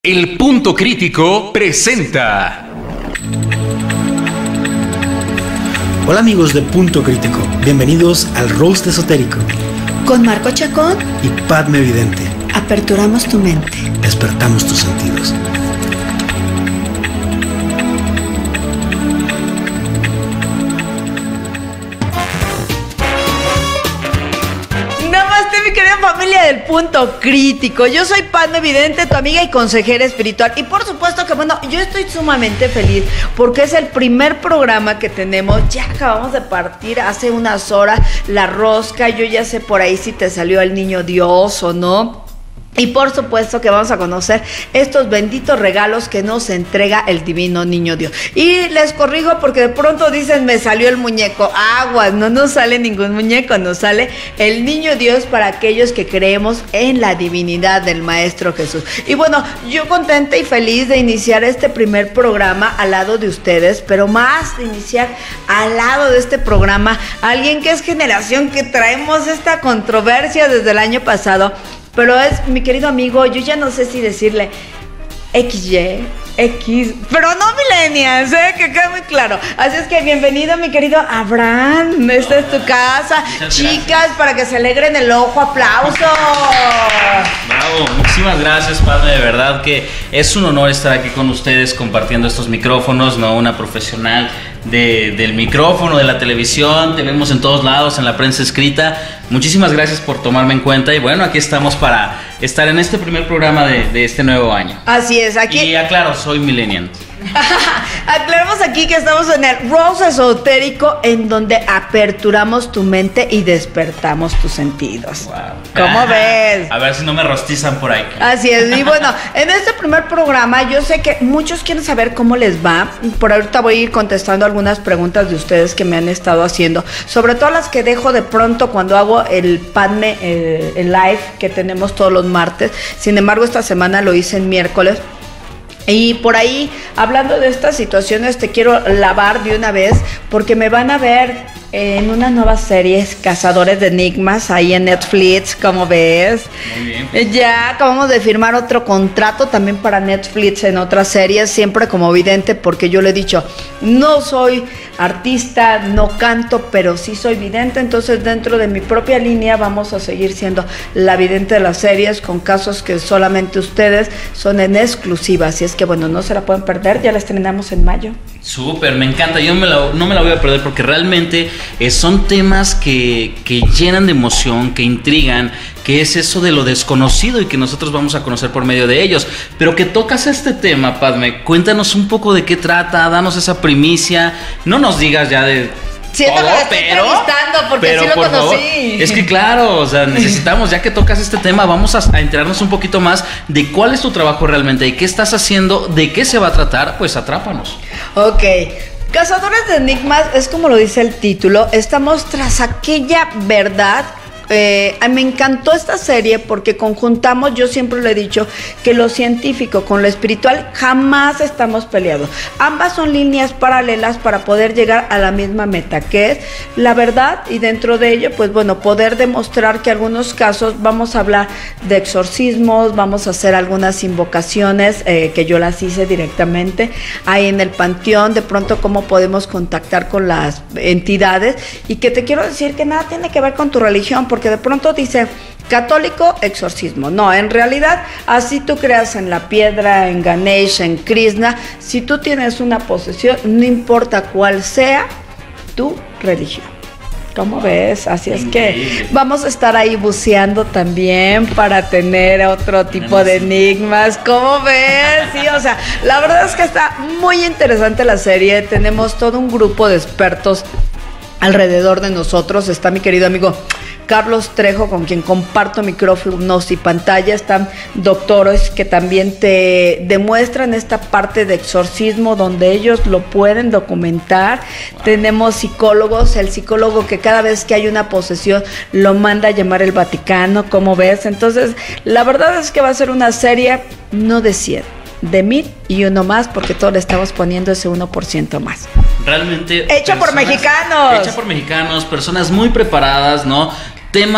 El Punto Crítico presenta. Hola amigos de Punto Crítico, bienvenidos al Roast Esotérico. Con Marco Chacón y Padme Vidente. Aperturamos tu mente. Despertamos tus sentidos. Namaste, mi querida familia del Punto Crítico. Yo soy Padme Vidente, tu amiga y consejera espiritual. Y por supuesto que, bueno, yo estoy sumamente feliz porque es el primer programa que tenemos. Ya acabamos de partir hace unas horas la rosca. Yo ya sé por ahí si te salió el niño Dios o no. Y por supuesto que vamos a conocer estos benditos regalos que nos entrega el divino niño Dios. Y les corrijo porque de pronto dicen, me salió el muñeco. Aguas, no nos sale ningún muñeco, nos sale el niño Dios para aquellos que creemos en la divinidad del Maestro Jesús. Y bueno, yo contenta y feliz de iniciar este primer programa al lado de ustedes, pero más de iniciar al lado de este programa alguien que es generación, que traemos esta controversia desde el año pasado. Pero es mi querido amigo, yo ya no sé si decirle XY, X, pero no millennials, que quede muy claro. Así es que bienvenido, mi querido Abraham. Esta es tu casa. Chicas, para que se alegren el ojo, aplausos. Bravo, muchísimas gracias, Padme. De verdad que es un honor estar aquí con ustedes compartiendo estos micrófonos, ¿no? Una profesional del micrófono, de la televisión, te vemos en todos lados, en la prensa escrita. Muchísimas gracias por tomarme en cuenta y bueno, aquí estamos para estar en este primer programa de este nuevo año. Así es, aquí. Y aclaro, soy millennial. Aclaramos aquí que estamos en el Roast Esotérico, en donde aperturamos tu mente y despertamos tus sentidos. Wow. ¿Cómo ves? A ver si no me rostizan por ahí. Así es, y bueno, en este primer programa yo sé que muchos quieren saber cómo les va. Por ahorita voy a ir contestando algunas preguntas de ustedes que me han estado haciendo, sobre todo las que dejo de pronto cuando hago el Padme, el live que tenemos todos los martes. Sin embargo, esta semana lo hice en miércoles. Y por ahí, hablando de estas situaciones, te quiero lavar de una vez, porque me van a ver en una nueva serie, Cazadores de Enigmas, ahí en Netflix, ¿cómo ves? Muy bien. Ya acabamos de firmar otro contrato también para Netflix en otras series, siempre como vidente, porque yo le he dicho, no soy artista, no canto, pero sí soy vidente. Entonces dentro de mi propia línea vamos a seguir siendo la vidente de las series, con casos que solamente ustedes son en exclusiva. Así es que bueno, no se la pueden perder, ya la estrenamos en mayo. Súper, me encanta, yo no me la voy a perder porque realmente son temas que llenan de emoción, que intrigan, que es eso de lo desconocido y que nosotros vamos a conocer por medio de ellos. Pero que tocas este tema, Padme, cuéntanos un poco de qué trata, danos esa primicia, no nos digas ya de... Siento que lo estoy entrevistando porque sí lo conocí. Favor, es que claro, o sea, necesitamos, ya que tocas este tema, vamos a enterarnos un poquito más de cuál es tu trabajo realmente y qué estás haciendo, de qué se va a tratar, pues atrápanos. Ok. Cazadores de Enigmas es como lo dice el título, estamos tras aquella verdad. Me encantó esta serie porque conjuntamos, yo siempre le he dicho, que lo científico con lo espiritual jamás estamos peleados. Ambas son líneas paralelas para poder llegar a la misma meta, que es la verdad, y dentro de ello, pues bueno, poder demostrar que algunos casos vamos a hablar de exorcismos, vamos a hacer algunas invocaciones que yo las hice directamente ahí en el panteón, de pronto cómo podemos contactar con las entidades, y que te quiero decir que nada tiene que ver con tu religión, porque de pronto dice católico, exorcismo. No, en realidad, así tú creas en la piedra, en Ganesh, en Krishna, si tú tienes una posesión, no importa cuál sea tu religión. ¿Cómo ves? Así es que vamos a estar ahí buceando también para tener otro tipo de enigmas. ¿Cómo ves? Sí, o sea, la verdad es que está muy interesante la serie. Tenemos todo un grupo de expertos alrededor de nosotros. Está mi querido amigo Carlos Trejo, con quien comparto micrófonos y pantalla. Están doctores que también te demuestran esta parte de exorcismo, donde ellos lo pueden documentar. Wow. Tenemos psicólogos, el psicólogo que cada vez que hay una posesión lo manda a llamar el Vaticano, ¿cómo ves? Entonces, la verdad es que va a ser una serie no de 100, de 1000 y uno más, porque todos le estamos poniendo ese 1% más. Realmente... Hecha por mexicanos. Hecha por mexicanos, personas muy preparadas, ¿no? Temas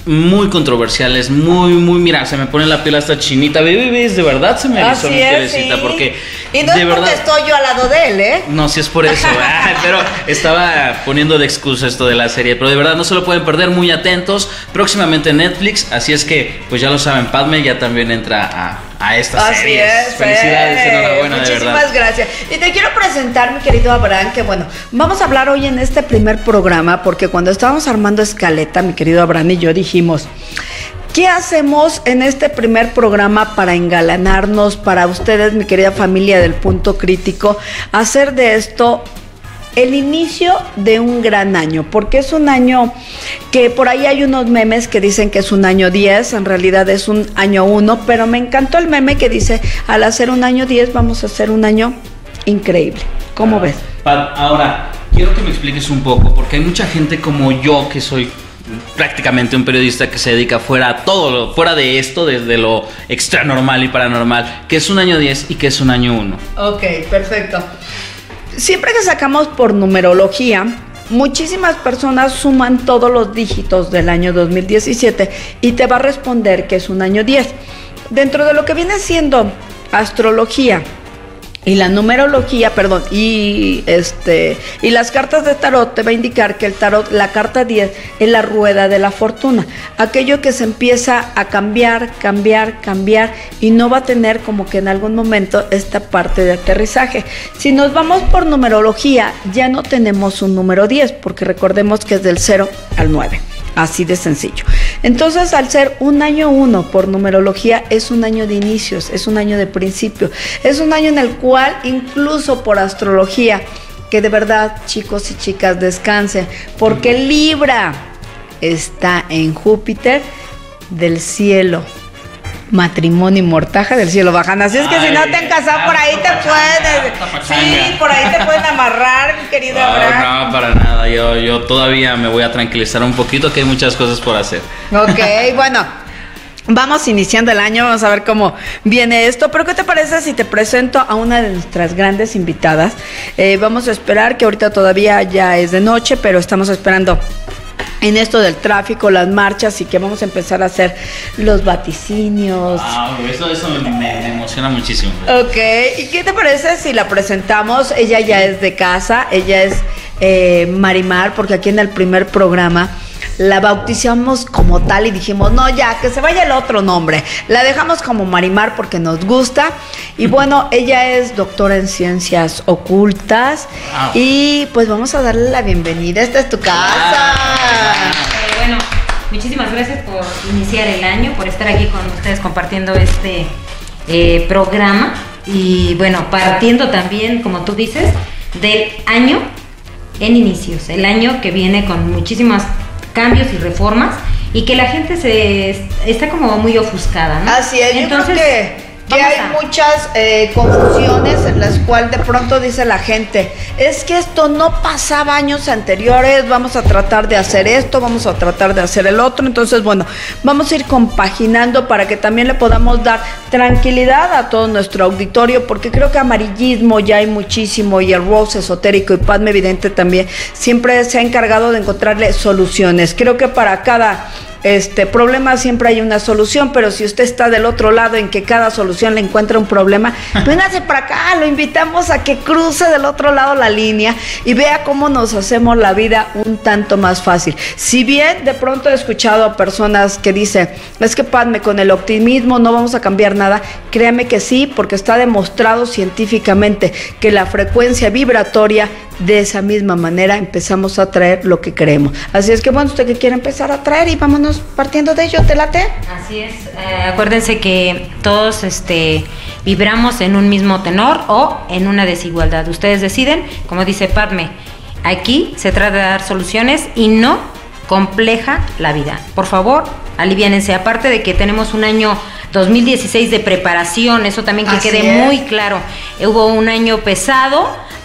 muy controversiales, muy, mira, se me pone la piel hasta chinita, bebés, de verdad se me erizó mi pielecita, sí. Porque y no de es verdad, porque estoy yo al lado de él, ¿eh? No, sí es por eso, pero estaba poniendo de excusa esto de la serie, pero de verdad no se lo pueden perder, muy atentos, próximamente en Netflix, así es que, pues ya lo saben, Padme ya también entra a esta serie. Felicidades, enhorabuena, de verdad. Muchísimas gracias. Y te quiero presentar, mi querido Abraham, que bueno, vamos a hablar hoy en este primer programa, porque cuando estábamos armando escaleta, mi querido Abraham y yo dijimos, ¿qué hacemos en este primer programa para engalanarnos, para ustedes, mi querida familia del Punto Crítico, hacer de esto el inicio de un gran año? Porque es un año que por ahí hay unos memes que dicen que es un año 10, en realidad es un año 1, pero me encantó el meme que dice, al hacer un año 10 vamos a hacer un año increíble. ¿Cómo ves? Ahora, quiero que me expliques un poco, porque hay mucha gente como yo que soy prácticamente un periodista que se dedica fuera de esto, desde lo extra normal y paranormal, que es un año 10 y que es un año 1. Ok, perfecto. Siempre que sacamos por numerología, muchísimas personas suman todos los dígitos del año 2017 y te va a responder que es un año 10. Dentro de lo que viene siendo astrología y la numerología, y las cartas de tarot, te va a indicar que el tarot, la carta 10 es la rueda de la fortuna, aquello que se empieza a cambiar y no va a tener como que en algún momento esta parte de aterrizaje. Si nos vamos por numerología, ya no tenemos un número 10, porque recordemos que es del 0 al 9. Así de sencillo. Entonces, al ser un año 1 por numerología, es un año de inicios, es un año de principio, es un año en el cual, incluso por astrología, que de verdad, chicos y chicas, descansen, porque Libra está en Júpiter del cielo. Matrimonio y mortaja del cielo bajan. Así es que si no te han casado, por ahí te pueden. Sí, por ahí te pueden amarrar, mi querido Abraham. No, para nada. Yo todavía me voy a tranquilizar un poquito, que hay muchas cosas por hacer. Ok, bueno. Vamos iniciando el año, vamos a ver cómo viene esto. Pero ¿qué te parece si te presento a una de nuestras grandes invitadas? Vamos a esperar, que ahorita todavía ya es de noche, pero estamos esperando en esto del tráfico, las marchas, y que vamos a empezar a hacer los vaticinios. Eso me emociona muchísimo. Ok, ¿y qué te parece si la presentamos? Ella ya es de casa, ella es Marimar, porque aquí en el primer programa la bautizamos como tal y dijimos, no, ya, que se vaya el otro nombre. La dejamos como Marimar porque nos gusta. Y bueno, ella es doctora en ciencias ocultas. Wow. Y pues vamos a darle la bienvenida. Esta es tu casa. Bueno, muchísimas gracias por iniciar el año, por estar aquí con ustedes compartiendo este programa. Y bueno, partiendo también, como tú dices, del año en inicios. El año que viene con muchísimas cambios y reformas, y que la gente está como muy ofuscada, ¿no? Así es. Entonces, yo creo que hay muchas confusiones en las cuales de pronto dice la gente, es que esto no pasaba años anteriores, vamos a tratar de hacer esto, vamos a tratar de hacer el otro. Entonces, bueno, vamos a ir compaginando para que también le podamos dar tranquilidad a todo nuestro auditorio, porque creo que amarillismo ya hay muchísimo, y el Rose esotérico y Padme Evidente también siempre se ha encargado de encontrarle soluciones. Creo que para cada problema siempre hay una solución, pero si usted está del otro lado en que cada solución le encuentra un problema, véngase para acá, lo invitamos a que cruce del otro lado la línea y vea cómo nos hacemos la vida un tanto más fácil. Si bien de pronto he escuchado a personas que dicen, es que Padme, con el optimismo no vamos a cambiar nada, créame que sí, porque está demostrado científicamente que la frecuencia vibratoria, de esa misma manera empezamos a atraer lo que queremos. Así es que bueno, usted que quiere empezar a atraer, y vámonos partiendo de ello, ¿te late? Así es, acuérdense que todos vibramos en un mismo tenor o en una desigualdad. Ustedes deciden, como dice Padme, aquí se trata de dar soluciones y no compleja la vida. Por favor, aliviánense. Aparte de que tenemos un año 2016 de preparación, eso también que quede muy claro. Hubo un año pesado,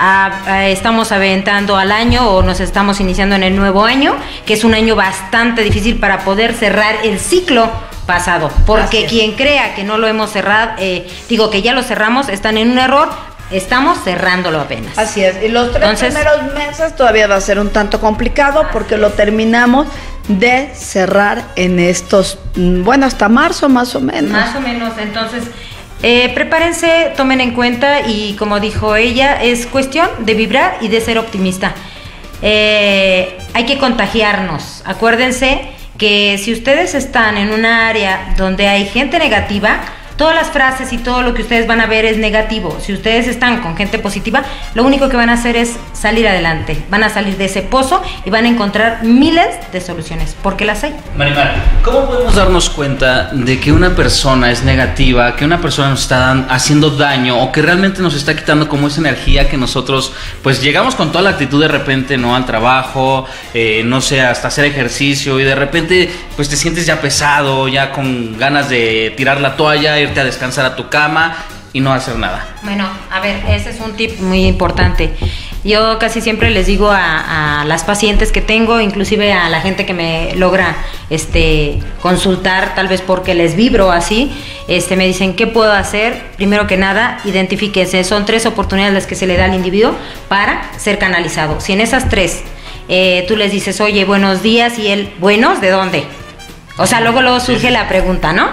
estamos aventando al año, o nos estamos iniciando en el nuevo año, que es un año bastante difícil para poder cerrar el ciclo pasado, porque quien crea que no lo hemos cerrado, que ya lo cerramos, están en un error. Estamos cerrándolo apenas. Así es, y los tres primeros meses todavía va a ser un tanto complicado, porque lo terminamos de cerrar en estos, bueno, hasta marzo más o menos. Más o menos, entonces prepárense, tomen en cuenta y como dijo ella, es cuestión de vibrar y de ser optimista. Hay que contagiarnos. Acuérdense que si ustedes están en un área donde hay gente negativa, todas las frases y todo lo que ustedes van a ver es negativo. Si ustedes están con gente positiva, lo único que van a hacer es salir adelante. Van a salir de ese pozo y van a encontrar miles de soluciones, porque las hay. Marimar, ¿cómo podemos darnos cuenta de que una persona es negativa, que una persona nos está haciendo daño o que realmente nos está quitando como esa energía que nosotros pues llegamos con toda la actitud de repente, ¿no? Al trabajo, no sé, hasta hacer ejercicio y de repente pues te sientes ya pesado, ya con ganas de tirar la toalla, irte a descansar a tu cama y no hacer nada? Bueno, a ver, ese es un tip muy importante. Yo casi siempre les digo a las pacientes que tengo, inclusive a la gente que me logra consultar, tal vez porque les vibro así, me dicen, ¿qué puedo hacer? Primero que nada, identifíquense. Son 3 oportunidades las que se le da al individuo para ser canalizado. Si en esas 3 tú les dices, oye, buenos días, y él, ¿buenos? ¿De dónde? O sea, luego surge la pregunta, ¿no?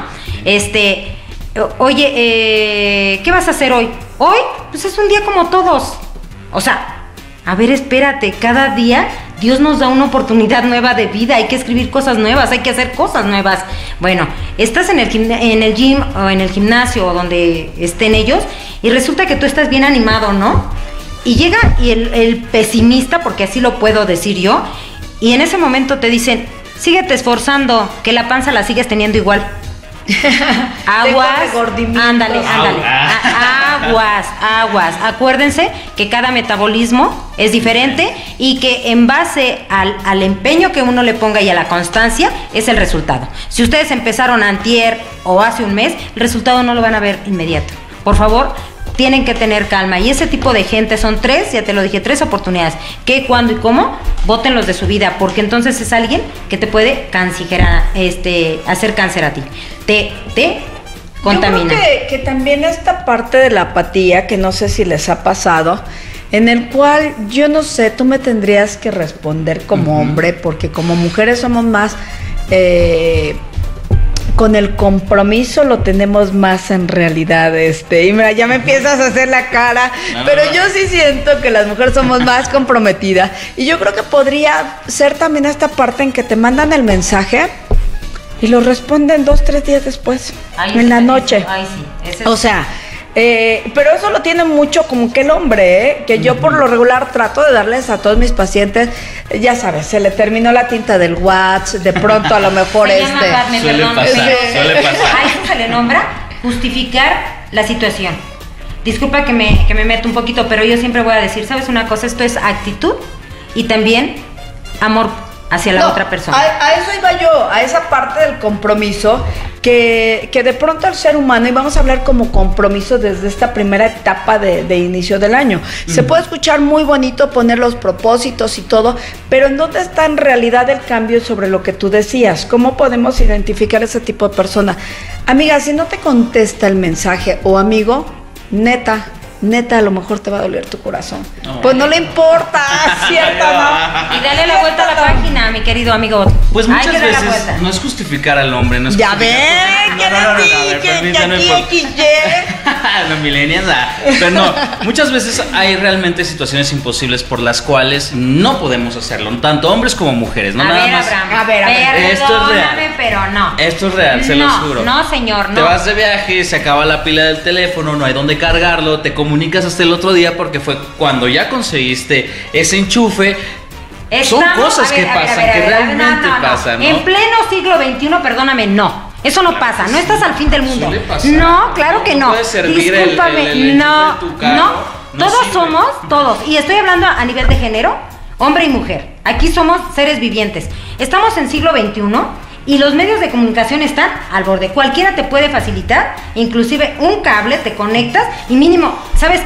Oye, ¿qué vas a hacer hoy? Hoy, pues es un día como todos. O sea, a ver, espérate, cada día Dios nos da una oportunidad nueva de vida, hay que escribir cosas nuevas, hay que hacer cosas nuevas. Bueno, estás en el gym o en el gimnasio o donde estén ellos y resulta que tú estás bien animado, ¿no? Y llega el pesimista, porque así lo puedo decir yo, y en ese momento te dicen, síguete esforzando, que la panza la sigues teniendo igual. Aguas, ándale, aguas. Acuérdense que cada metabolismo es diferente y que en base al empeño que uno le ponga y a la constancia es el resultado. Si ustedes empezaron antier o hace un mes, el resultado no lo van a ver inmediato. Por favor, tienen que tener calma, y ese tipo de gente son 3, ya te lo dije, 3 oportunidades. ¿Qué, cuándo y cómo? Bótenlos de su vida, porque entonces es alguien que te puede hacer cáncer a ti. Te contamina. Yo creo que también esta parte de la apatía, que no sé si les ha pasado, en el cual yo no sé, tú me tendrías que responder como hombre, porque como mujeres somos más... con el compromiso lo tenemos más en realidad, y mira, ya me empiezas a hacer la cara, pero yo sí siento que las mujeres somos más comprometidas, y yo creo que podría ser también esta parte en que te mandan el mensaje y lo responden 2-3 días después, en la noche. O sea, pero eso lo tiene mucho como que el hombre, que yo por lo regular trato de darles a todos mis pacientes, ya sabes, se le terminó la tinta del WhatsApp, de pronto a lo mejor suele pasar. A eso se le nombra justificar la situación. Disculpa que me meto un poquito, pero yo siempre voy a decir, ¿sabes una cosa? Esto es actitud y también amor hacia la otra persona. A eso iba yo, a esa parte del compromiso, que de pronto el ser humano, y vamos a hablar como compromiso desde esta primera etapa de inicio del año, se puede escuchar muy bonito, poner los propósitos y todo, pero ¿en dónde está en realidad el cambio sobre lo que tú decías? ¿Cómo podemos identificar ese tipo de persona? Amiga, si no te contesta el mensaje, o amigo, neta, a lo mejor te va a doler tu corazón. Pues no le importa, ¿cierto? ¿No? Y dale la vuelta a la página, mi querido amigo. Pues muchas veces no es justificar al hombre, no es ya ven, los millennials, pero no, muchas veces hay realmente situaciones imposibles por las cuales no podemos hacerlo, tanto hombres como mujeres, ¿no? Nada más. A ver, esto es real. Pero no. Esto es real, se los juro. No, señor, no. Te vas de viaje, se acaba la pila del teléfono, no hay dónde cargarlo, te comunicas hasta el otro día porque fue cuando ya conseguiste ese enchufe. Son cosas que pasan, que realmente pasan, ¿no? En pleno siglo XXI, perdóname, no. Eso no pasa, no estás al fin del mundo. No, claro que no. Discúlpame, no. Todos somos, todos. Y estoy hablando a nivel de género, hombre y mujer. Aquí somos seres vivientes. Estamos en siglo XXI y los medios de comunicación están al borde. Cualquiera te puede facilitar, inclusive un cable, te conectas y mínimo, ¿sabes qué?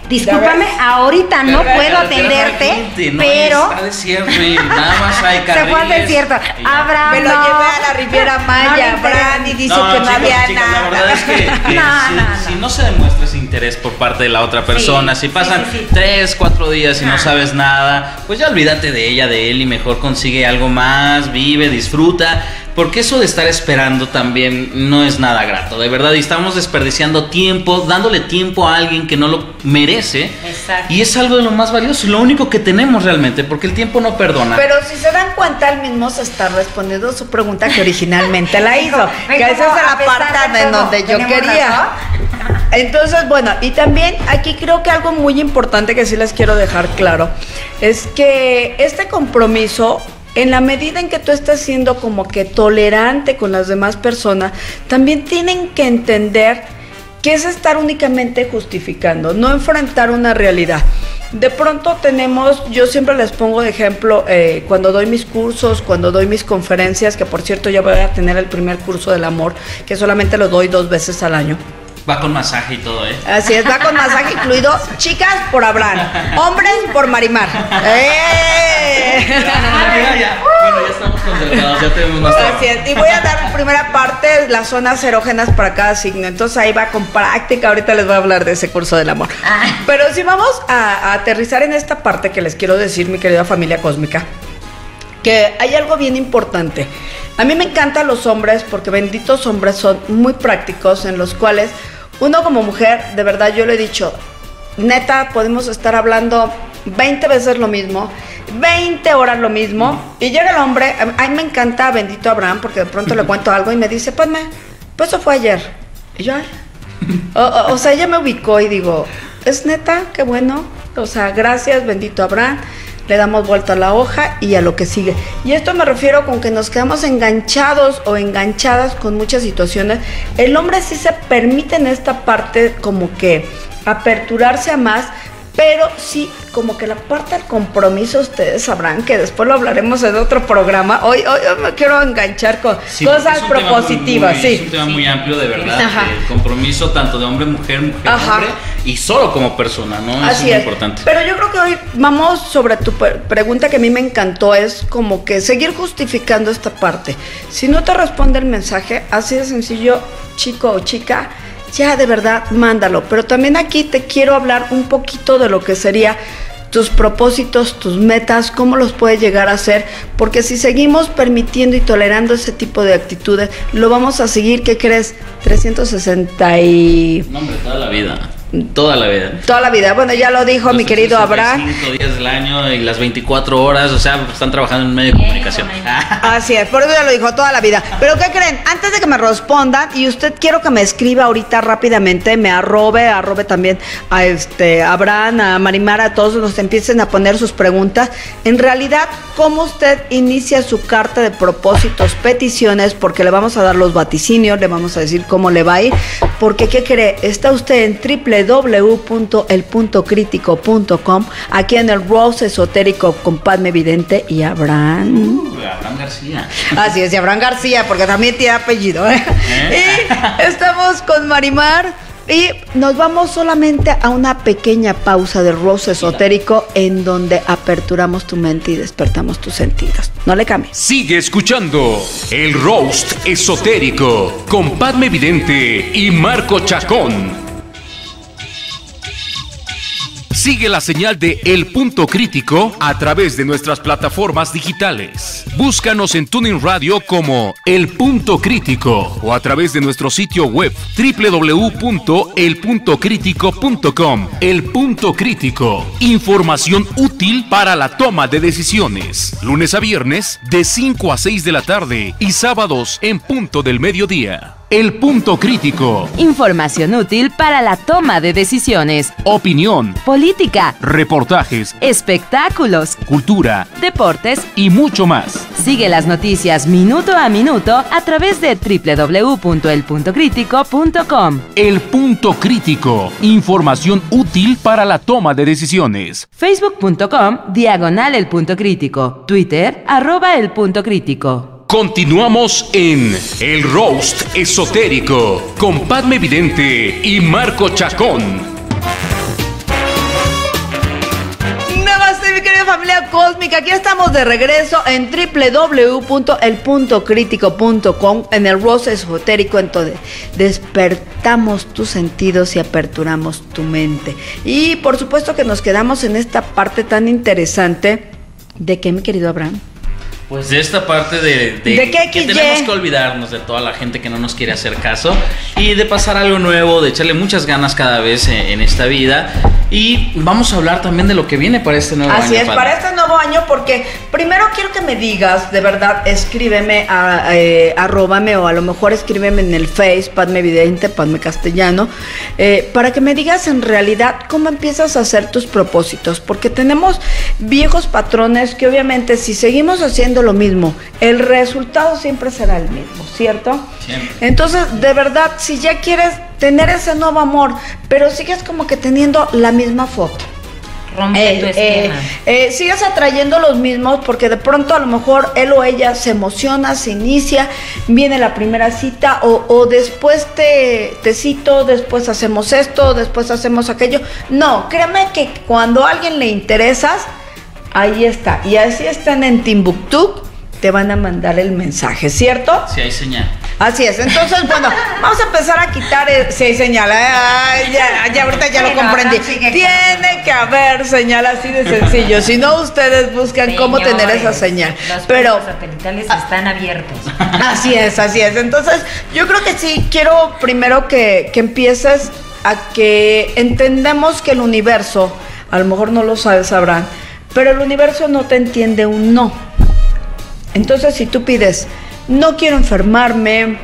discúlpame, ahorita no puedo atenderte, no, pero... Está desierto y nada más hay carriles. Se fue al desierto. Abraham, Me lo llevé a la Riviera Maya, Abraham, y dice que no había chicas, nada. la verdad es que si no se demuestra ese interés por parte de la otra persona, si pasan 3, 4 días y no sabes nada, pues ya olvídate de ella, de él, y mejor consigue algo más, vive, disfruta. Porque eso de estar esperando también no es nada grato, de verdad. Y estamos desperdiciando tiempo, dándole tiempo a alguien que no lo merece. Exacto. Y es algo de lo más valioso, lo único que tenemos realmente, porque el tiempo no perdona. Pero si se dan cuenta, él mismo se está respondiendo su pregunta que originalmente la hizo. Que esa es la parte en donde yo quería. Entonces, bueno, y también aquí creo que algo muy importante que sí les quiero dejar claro es que este compromiso, en la medida en que tú estás siendo como que tolerante con las demás personas, también tienen que entender que es estar únicamente justificando, no enfrentar una realidad. De pronto tenemos, yo siempre les pongo de ejemplo, cuando doy mis cursos, cuando doy mis conferencias, que por cierto ya voy a tener el primer curso del amor, que solamente lo doy 2 veces al año. Va con masaje y todo, ¿eh? Así es, va con masaje incluido. Chicas por Abraham, hombres por Marimar. Bueno, ya estamos concertados, ya tenemos más trabajo. Así es, y voy a dar primera parte, las zonas erógenas para cada signo. Entonces ahí va con práctica, ahorita les voy a hablar de ese curso del amor. Pero si vamos a aterrizar en esta parte que les quiero decir, mi querida familia cósmica, que hay algo bien importante. A mí me encantan los hombres porque benditos hombres son muy prácticos, en los cuales uno como mujer, de verdad yo le he dicho, neta, podemos estar hablando 20 veces lo mismo, 20 horas lo mismo, y llega el hombre, a mí me encanta bendito Abraham, porque de pronto le cuento algo y me dice, pues eso fue ayer. Y yo, o sea, ella me ubicó y digo, es neta, qué bueno, o sea, gracias, bendito Abraham. Le damos vuelta a la hoja y a lo que sigue. Y esto me refiero con que nos quedamos enganchados o enganchadas con muchas situaciones. El hombre sí se permite en esta parte como que aperturarse a más, pero sí como que la parte del compromiso, ustedes sabrán que después lo hablaremos en otro programa. Hoy me quiero enganchar con cosas propositivas. Es un tema muy amplio, de verdad. El compromiso tanto de hombre, mujer, hombre, y solo como persona, ¿no? Eso Así es muy importante. Pero yo creo que hoy vamos sobre tu pregunta, que a mí me encantó, es como que seguir justificando esta parte. Si no te responde el mensaje, así de sencillo, chico o chica, ya de verdad mándalo. Pero también aquí te quiero hablar un poquito de lo que sería tus propósitos, tus metas, cómo los puedes llegar a hacer, porque si seguimos permitiendo y tolerando ese tipo de actitudes, lo vamos a seguir, ¿qué crees? 360 y... No, hombre, toda la vida. Toda la vida. Toda la vida. Bueno, ya lo dijo mi querido Abraham. 5 días del año y las 24 horas, o sea, están trabajando en un medio de comunicación. Así es, por eso ya lo dijo, toda la vida. Pero ¿qué creen? Antes de que me respondan, y usted quiero que me escriba ahorita rápidamente, me arrobe también a Abraham, a Marimar, a todos nos empiecen a poner sus preguntas. En realidad, ¿cómo usted inicia su carta de propósitos, peticiones? Porque le vamos a dar los vaticinios, le vamos a decir cómo le va a ir. Porque, ¿qué cree? Está usted en www.elpuntocritico.com, aquí en el Rose Esotérico con Padme Vidente y Abraham. Abraham García. Así es, y Abraham García, porque también tiene apellido, ¿eh? Y estamos con Marimar y nos vamos solamente a una pequeña pausa del Rose Esotérico en donde aperturamos tu mente y despertamos tus sentidos. No le cambies. Sigue escuchando el Roast Esotérico con Padme Vidente y Marco Chacón. Sigue la señal de El Punto Crítico a través de nuestras plataformas digitales. Búscanos en TuneIn Radio como El Punto Crítico o a través de nuestro sitio web www.elpuntocritico.com. El Punto Crítico, información útil para la toma de decisiones. Lunes a viernes de 5 a 6 de la tarde y sábados en punto del mediodía. El Punto Crítico. Información útil para la toma de decisiones. Opinión, Política, reportajes, espectáculos, cultura deportes. y mucho más. Sigue las noticias minuto a minuto a través de www.elpuntocritico.com. El Punto Crítico, información útil para la toma de decisiones. Facebook.com/El Punto Crítico. Twitter @El Punto Crítico. Continuamos en El Roast Esotérico con Padme Vidente y Marco Chacón. querida familia cósmica, aquí estamos de regreso en www.elpuntocrítico.com, en el Rosa Esotérico, entonces despertamos tus sentidos y aperturamos tu mente. Y por supuesto que nos quedamos en esta parte tan interesante de que, mi querido Abraham, pues de esta parte de que tenemos que olvidarnos de toda la gente que no nos quiere hacer caso y de pasar algo nuevo, de echarle muchas ganas cada vez en esta vida. Y vamos a hablar también de lo que viene para este nuevo año. Así es, para este nuevo año, porque primero quiero que me digas, de verdad, escríbeme, arróbame, o a lo mejor escríbeme en el Face, Padme Vidente, Padme Castellano, para que me digas en realidad cómo empiezas a hacer tus propósitos, porque tenemos viejos patrones que obviamente si seguimos haciendo lo mismo, el resultado siempre será el mismo, ¿cierto? Siempre. Entonces, de verdad, si ya quieres tener ese nuevo amor, pero sigues como que teniendo la misma foto, rompe tu esquema. Sigues atrayendo los mismos, porque de pronto a lo mejor él o ella se emociona, se inicia, viene la primera cita, o después te cito, después hacemos esto, después hacemos aquello. No, créeme que cuando a alguien le interesas, ahí está. Y así están en Timbuktu, te van a mandar el mensaje, ¿cierto? Sí, hay señal. Así es. Entonces, bueno, vamos a empezar a quitar sí, hay señal. Ya ahorita ya lo comprendí. Tiene que haber señal, así de sencillo. Si no, ustedes buscan cómo tener esa señal. Los satelitales están abiertos. Así es, así es. Entonces, yo creo que sí, quiero primero que empieces a que entendamos que el universo, a lo mejor no lo sabes, Abraham, pero el universo no te entiende un no. Entonces, si tú pides, no quiero enfermarme,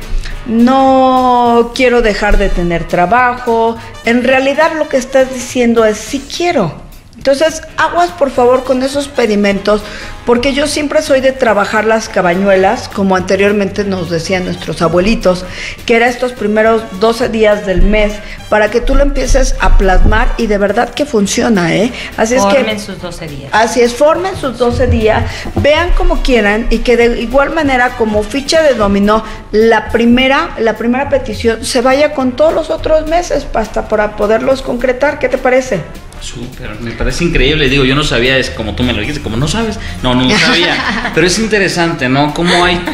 no quiero dejar de tener trabajo, en realidad lo que estás diciendo es sí quiero. Entonces, aguas por favor con esos pedimentos, porque yo siempre soy de trabajar las cabañuelas, como anteriormente nos decían nuestros abuelitos, que era estos primeros 12 días del mes, para que tú lo empieces a plasmar y de verdad que funciona, ¿eh? Así es que formen sus 12 días. Así es, formen sus 12 días, vean como quieran y que de igual manera como ficha de dominó, la primera petición se vaya con todos los otros meses hasta para poderlos concretar. ¿Qué te parece? Súper, me parece increíble. Digo, yo no sabía, es como tú me lo dijiste, como no sabes. No lo sabía. Pero es interesante, ¿no? Cómo hay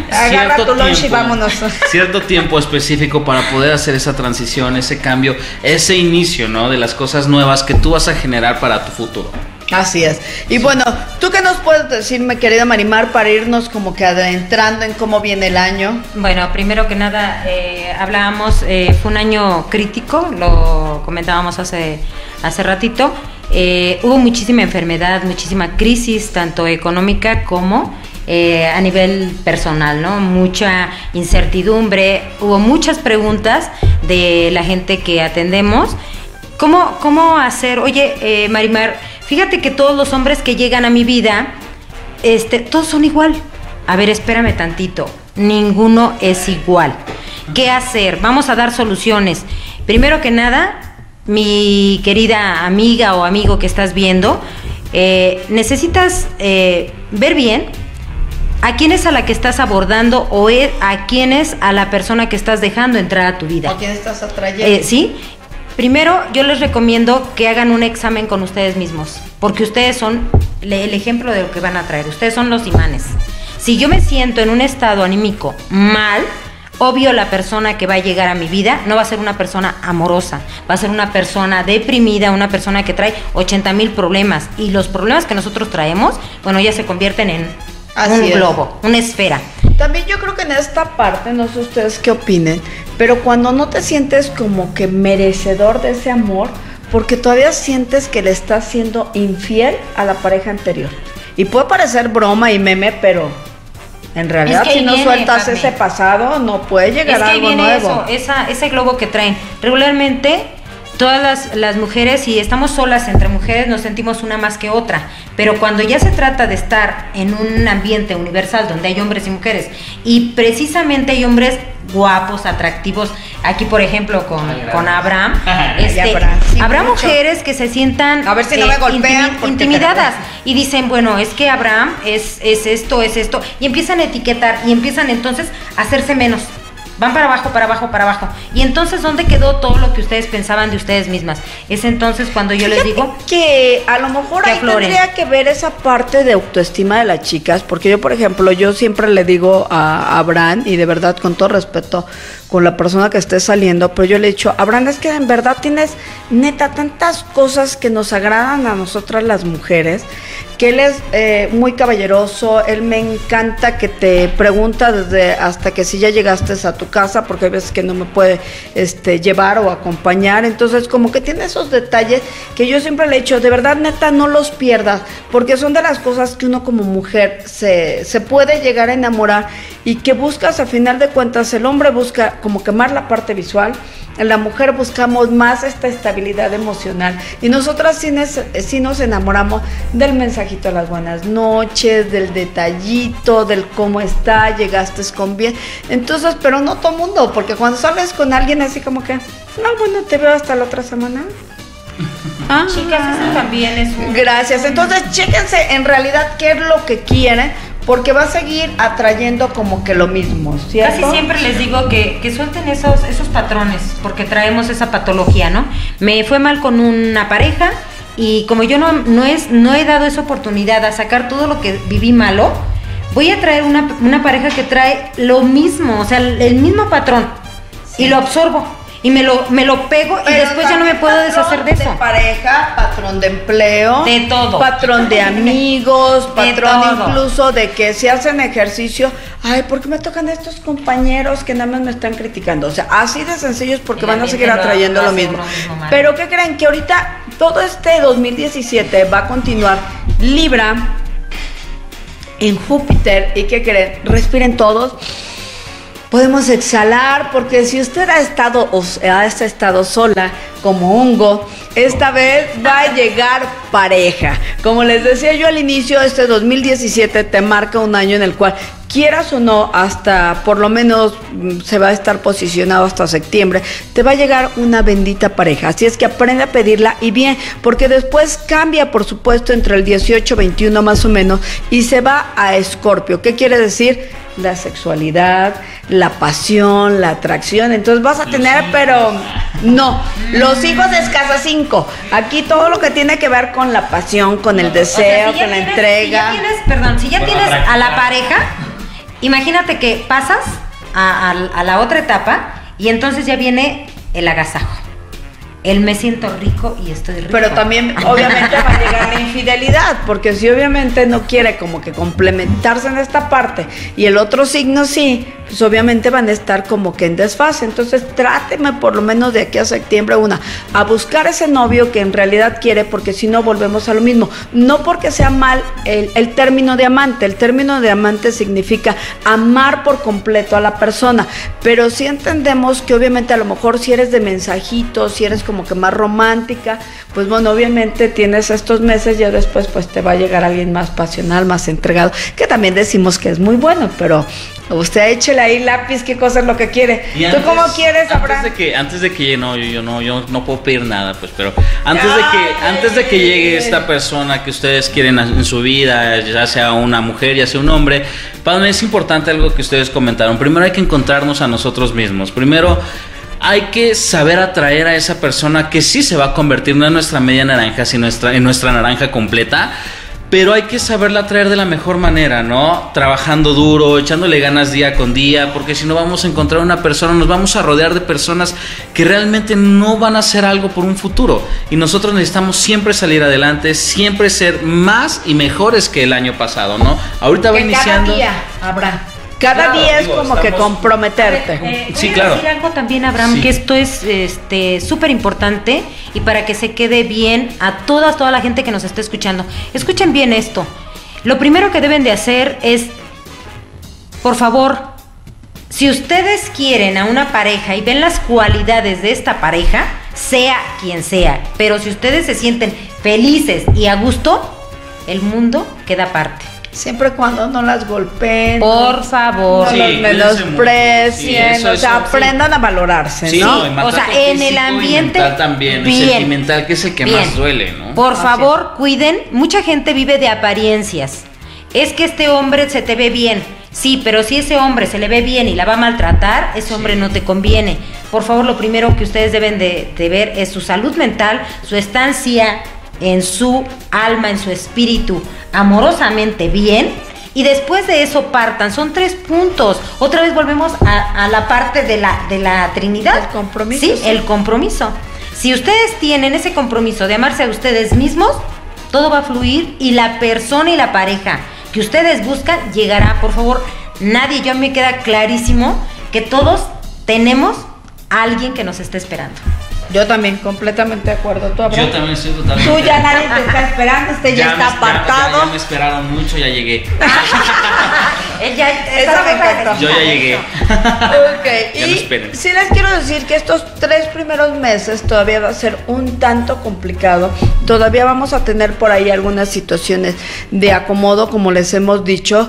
cierto tiempo específico para poder hacer esa transición, ese cambio, ese inicio, ¿no? De las cosas nuevas que tú vas a generar para tu futuro. Así es. Y bueno, ¿tú qué nos puedes decir, mi querida Marimar, para irnos como que adentrando en cómo viene el año? Bueno, primero que nada, hablábamos, fue un año crítico, lo comentábamos hace ratito. Hubo muchísima enfermedad, muchísima crisis, tanto económica como a nivel personal, ¿no? Mucha incertidumbre, hubo muchas preguntas de la gente que atendemos. ¿Cómo hacer? Oye, Marimar, fíjate que todos los hombres que llegan a mi vida, todos son igual. A ver, espérame tantito. Ninguno es igual. ¿Qué hacer? Vamos a dar soluciones. Primero que nada, mi querida amiga o amigo que estás viendo, necesitas ver bien a quién es a la que estás abordando o a quién es a la persona que estás dejando entrar a tu vida. ¿A quién estás atrayendo? Sí. Primero, yo les recomiendo que hagan un examen con ustedes mismos, porque ustedes son el ejemplo de lo que van a traer. Ustedes son los imanes. Si yo me siento en un estado anímico mal, obvio la persona que va a llegar a mi vida no va a ser una persona amorosa, va a ser una persona deprimida, una persona que trae 80,000 problemas. Y los problemas que nosotros traemos, bueno, ya se convierten en un globo, una esfera. También yo creo que en esta parte, no sé ustedes qué opinen, pero cuando no te sientes como que merecedor de ese amor, porque todavía sientes que le estás siendo infiel a la pareja anterior. Y puede parecer broma y meme, pero en realidad si no sueltas ese pasado, no puede llegar a algo nuevo. Ese globo que traen. Regularmente todas las mujeres, si estamos solas entre mujeres, nos sentimos una más que otra. Pero cuando ya se trata de estar en un ambiente universal donde hay hombres y mujeres, y precisamente hay hombres guapos, atractivos, aquí por ejemplo con Abraham, habrá mujeres que se sientan a ver si no me golpean intimidadas y dicen, bueno, es que Abraham es esto, y empiezan a etiquetar y empiezan entonces a hacerse menos. van para abajo, para abajo, para abajo. Y entonces, ¿dónde quedó todo lo que ustedes pensaban de ustedes mismas? Es entonces cuando yo les digo que a lo mejor ahí tendría que ver esa parte de autoestima de las chicas, porque yo, por ejemplo, yo siempre le digo a Abraham, y de verdad, con todo respeto, con la persona que esté saliendo, pero yo le he dicho, Abraham, es que en verdad tienes, neta, tantas cosas que nos agradan a nosotras las mujeres, que él es muy caballeroso, él me encanta que te pregunta desde hasta que si ya llegaste a tu casa, porque hay veces que no me puede llevar o acompañar, entonces como que tiene esos detalles que yo siempre le he dicho, de verdad, neta, no los pierdas, porque son de las cosas que uno como mujer se puede llegar a enamorar y que buscas, a final de cuentas, el hombre busca como quemar la parte visual, en la mujer buscamos más esta estabilidad emocional y nosotras sí nos enamoramos del mensajito de las buenas noches, del detallito, del cómo está, llegaste con bien. Entonces, pero no todo mundo, porque cuando sales con alguien así como que, no, bueno, te veo hasta la otra semana. Chicas, eso también es un... Gracias. Entonces, chéquense en realidad qué es lo que quieren, porque va a seguir atrayendo como que lo mismo, ¿cierto? Casi siempre les digo que suelten esos patrones, porque traemos esa patología, ¿no? Me fue mal con una pareja y como yo no he dado esa oportunidad a sacar todo lo que viví malo, voy a traer una pareja que trae lo mismo, o sea, el mismo patrón, sí. Y lo absorbo. Y me lo pego y después ya no me puedo deshacer de eso. De pareja, patrón de empleo, de todo. Patrón de amigos, patrón incluso de que si hacen ejercicio, ay, ¿por qué me tocan estos compañeros que nada más me están criticando? O sea, así de sencillos porque van a seguir atrayendo lo mismo. Pero ¿qué creen? Que ahorita todo este 2017 va a continuar Libra en Júpiter. ¿Y qué creen? Respiren todos. Podemos exhalar, porque si usted ha estado sola como hongo, esta vez va a llegar pareja. Como les decía yo al inicio, este 2017 te marca un año en el cual, quieras o no, hasta por lo menos se va a estar posicionado hasta septiembre, te va a llegar una bendita pareja. Así es que aprende a pedirla y bien, porque después cambia, por supuesto, entre el 18, 21 más o menos, y se va a Escorpio. ¿Qué quiere decir? La sexualidad, la pasión, la atracción. Entonces vas a tener, pero no, los hijos es casa 5. Aquí todo lo que tiene que ver con la pasión, con el deseo, con la entrega. Si ya tienes a la pareja, imagínate que pasas a la otra etapa y entonces ya viene el agasajo. El me siento rico y estoy rico. Pero también obviamente va a llegar la infidelidad, porque si obviamente no quiere como que complementarse en esta parte y el otro signo sí, pues obviamente van a estar como que en desfase. Entonces tráteme por lo menos de aquí a septiembre a buscar ese novio que en realidad quiere, porque si no volvemos a lo mismo. No porque sea mal el término de amante. El término de amante significa amar por completo a la persona, pero sí entendemos que obviamente a lo mejor si eres de mensajitos, si eres como que más romántica, pues bueno, obviamente tienes estos meses, ya después pues te va a llegar alguien más pasional, más entregado, que también decimos que es muy bueno, pero usted échele ahí lápiz, qué cosa es lo que quiere. ¿Tú cómo quieres, Abraham? Antes de que yo no puedo pedir nada, pues, pero antes de que llegue esta persona que ustedes quieren en su vida, ya sea una mujer, ya sea un hombre, para mí es importante algo que ustedes comentaron. Primero hay que encontrarnos a nosotros mismos. Primero hay que saber atraer a esa persona que sí se va a convertir no en nuestra media naranja, sino en nuestra naranja completa. Pero hay que saberla atraer de la mejor manera, ¿no? Trabajando duro, echándole ganas día con día, porque si no vamos a encontrar una persona, nos vamos a rodear de personas que realmente no van a hacer algo por un futuro. Y nosotros necesitamos siempre salir adelante, siempre ser más y mejores que el año pasado, ¿no? Ahorita va iniciando. Cada día, Abraham. Cada día es como que comprometerte. Sí, claro. Voy a decir algo también, Abraham, sí, que esto es súper importante y para que se quede bien a toda la gente que nos está escuchando. Escuchen bien esto. Lo primero que deben de hacer es, por favor, si ustedes quieren a una pareja y ven las cualidades de esta pareja, sea quien sea, pero si ustedes se sienten felices y a gusto, el mundo queda aparte. Siempre cuando no las golpeen, por favor, no las menosprecien, o sea, aprendan a valorarse, sí, ¿no? O sea, en el ambiente también, bien, el sentimental, que es el que más duele, ¿no? Por favor, cuiden, mucha gente vive de apariencias. es que este hombre se te ve bien. Sí, pero si ese hombre se le ve bien y la va a maltratar, ese hombre no te conviene. Por favor, lo primero que ustedes deben de ver es su salud mental, su estancia en su alma, en su espíritu, amorosamente bien. Y después de eso partan, son 3 puntos. Otra vez volvemos a la parte de la Trinidad. El compromiso. Sí, el compromiso. Si ustedes tienen ese compromiso de amarse a ustedes mismos, todo va a fluir y la persona y la pareja que ustedes buscan llegará. Por favor, nadie, yo me queda clarísimo que todos tenemos a alguien que nos esté esperando. Yo también, completamente de acuerdo. ¿Tú, Abraham? Yo también estoy totalmente. Tú ya nadie te está esperando, ya está apartado. Ya me esperaron mucho, ya llegué. Él ya Esa me encantó. Yo ya llegué. Ok, Ya me y esperen. sí les quiero decir que estos 3 primeros meses todavía va a ser un tanto complicado. Todavía vamos a tener por ahí algunas situaciones de acomodo, como les hemos dicho.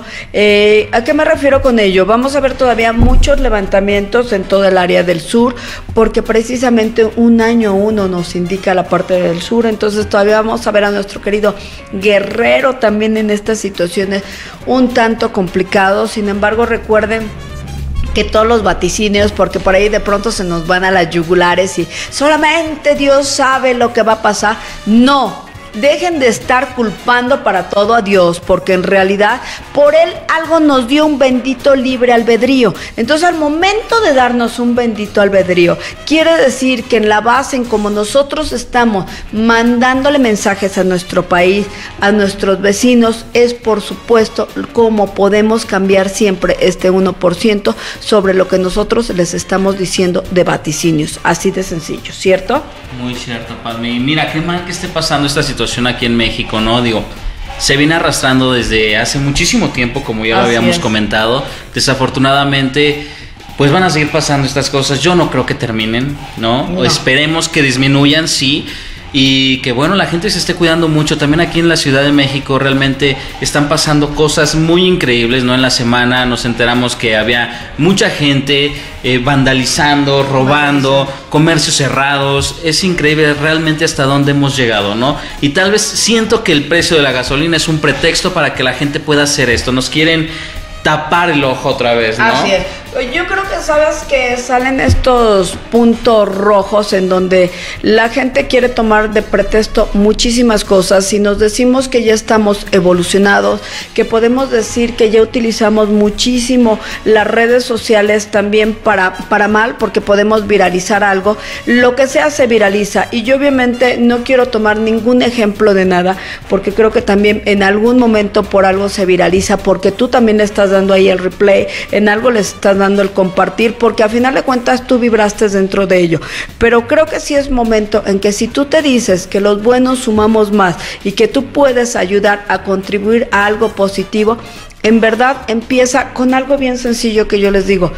¿A qué me refiero con ello? Vamos a ver todavía muchos levantamientos en todo el área del sur, porque precisamente un año uno nos indica la parte del sur. Entonces todavía vamos a ver a nuestro querido Guerrero también en estas situaciones un tanto complicadas. Sin embargo, recuerden que todos los vaticinios, porque por ahí de pronto se nos van a las yugulares y solamente Dios sabe lo que va a pasar. No, dejen de estar culpando para todo a Dios, porque en realidad por Él algo nos dio un bendito libre albedrío. Entonces, al momento de darnos un bendito albedrío, quiere decir que en la base, en como nosotros estamos mandándole mensajes a nuestro país, a nuestros vecinos, es por supuesto cómo podemos cambiar siempre este 1% sobre lo que nosotros les estamos diciendo de vaticinios. Así de sencillo, ¿cierto? Muy cierto, Padme. Y mira, qué mal que esté pasando esta situación aquí en México, ¿no? Digo, se viene arrastrando desde hace muchísimo tiempo, como ya lo habíamos comentado. Desafortunadamente, pues van a seguir pasando estas cosas. Yo no creo que terminen, ¿no? No. Esperemos que disminuyan, sí. Y que bueno, la gente se esté cuidando mucho. También aquí en la Ciudad de México realmente están pasando cosas muy increíbles, ¿no? En la semana nos enteramos que había mucha gente vandalizando, robando, comercios cerrados. Es increíble realmente hasta dónde hemos llegado, ¿no? Y tal vez siento que el precio de la gasolina es un pretexto para que la gente pueda hacer esto. Nos quieren tapar el ojo otra vez, ¿no? Así es. Yo creo que sabes que salen estos puntos rojos en donde la gente quiere tomar de pretexto muchísimas cosas y nos decimos que ya estamos evolucionados, que podemos decir que ya utilizamos muchísimo las redes sociales también para mal, porque podemos viralizar algo. Lo que sea se viraliza y yo obviamente no quiero tomar ningún ejemplo de nada, porque creo que también en algún momento por algo se viraliza, porque tú también le estás dando ahí el replay, en algo le estás dando el compartir, porque a final de cuentas tú vibraste dentro de ello. Pero creo que sí es momento en que si tú te dices que los buenos sumamos más y que tú puedes ayudar a contribuir a algo positivo, en verdad empieza con algo bien sencillo que yo les digo: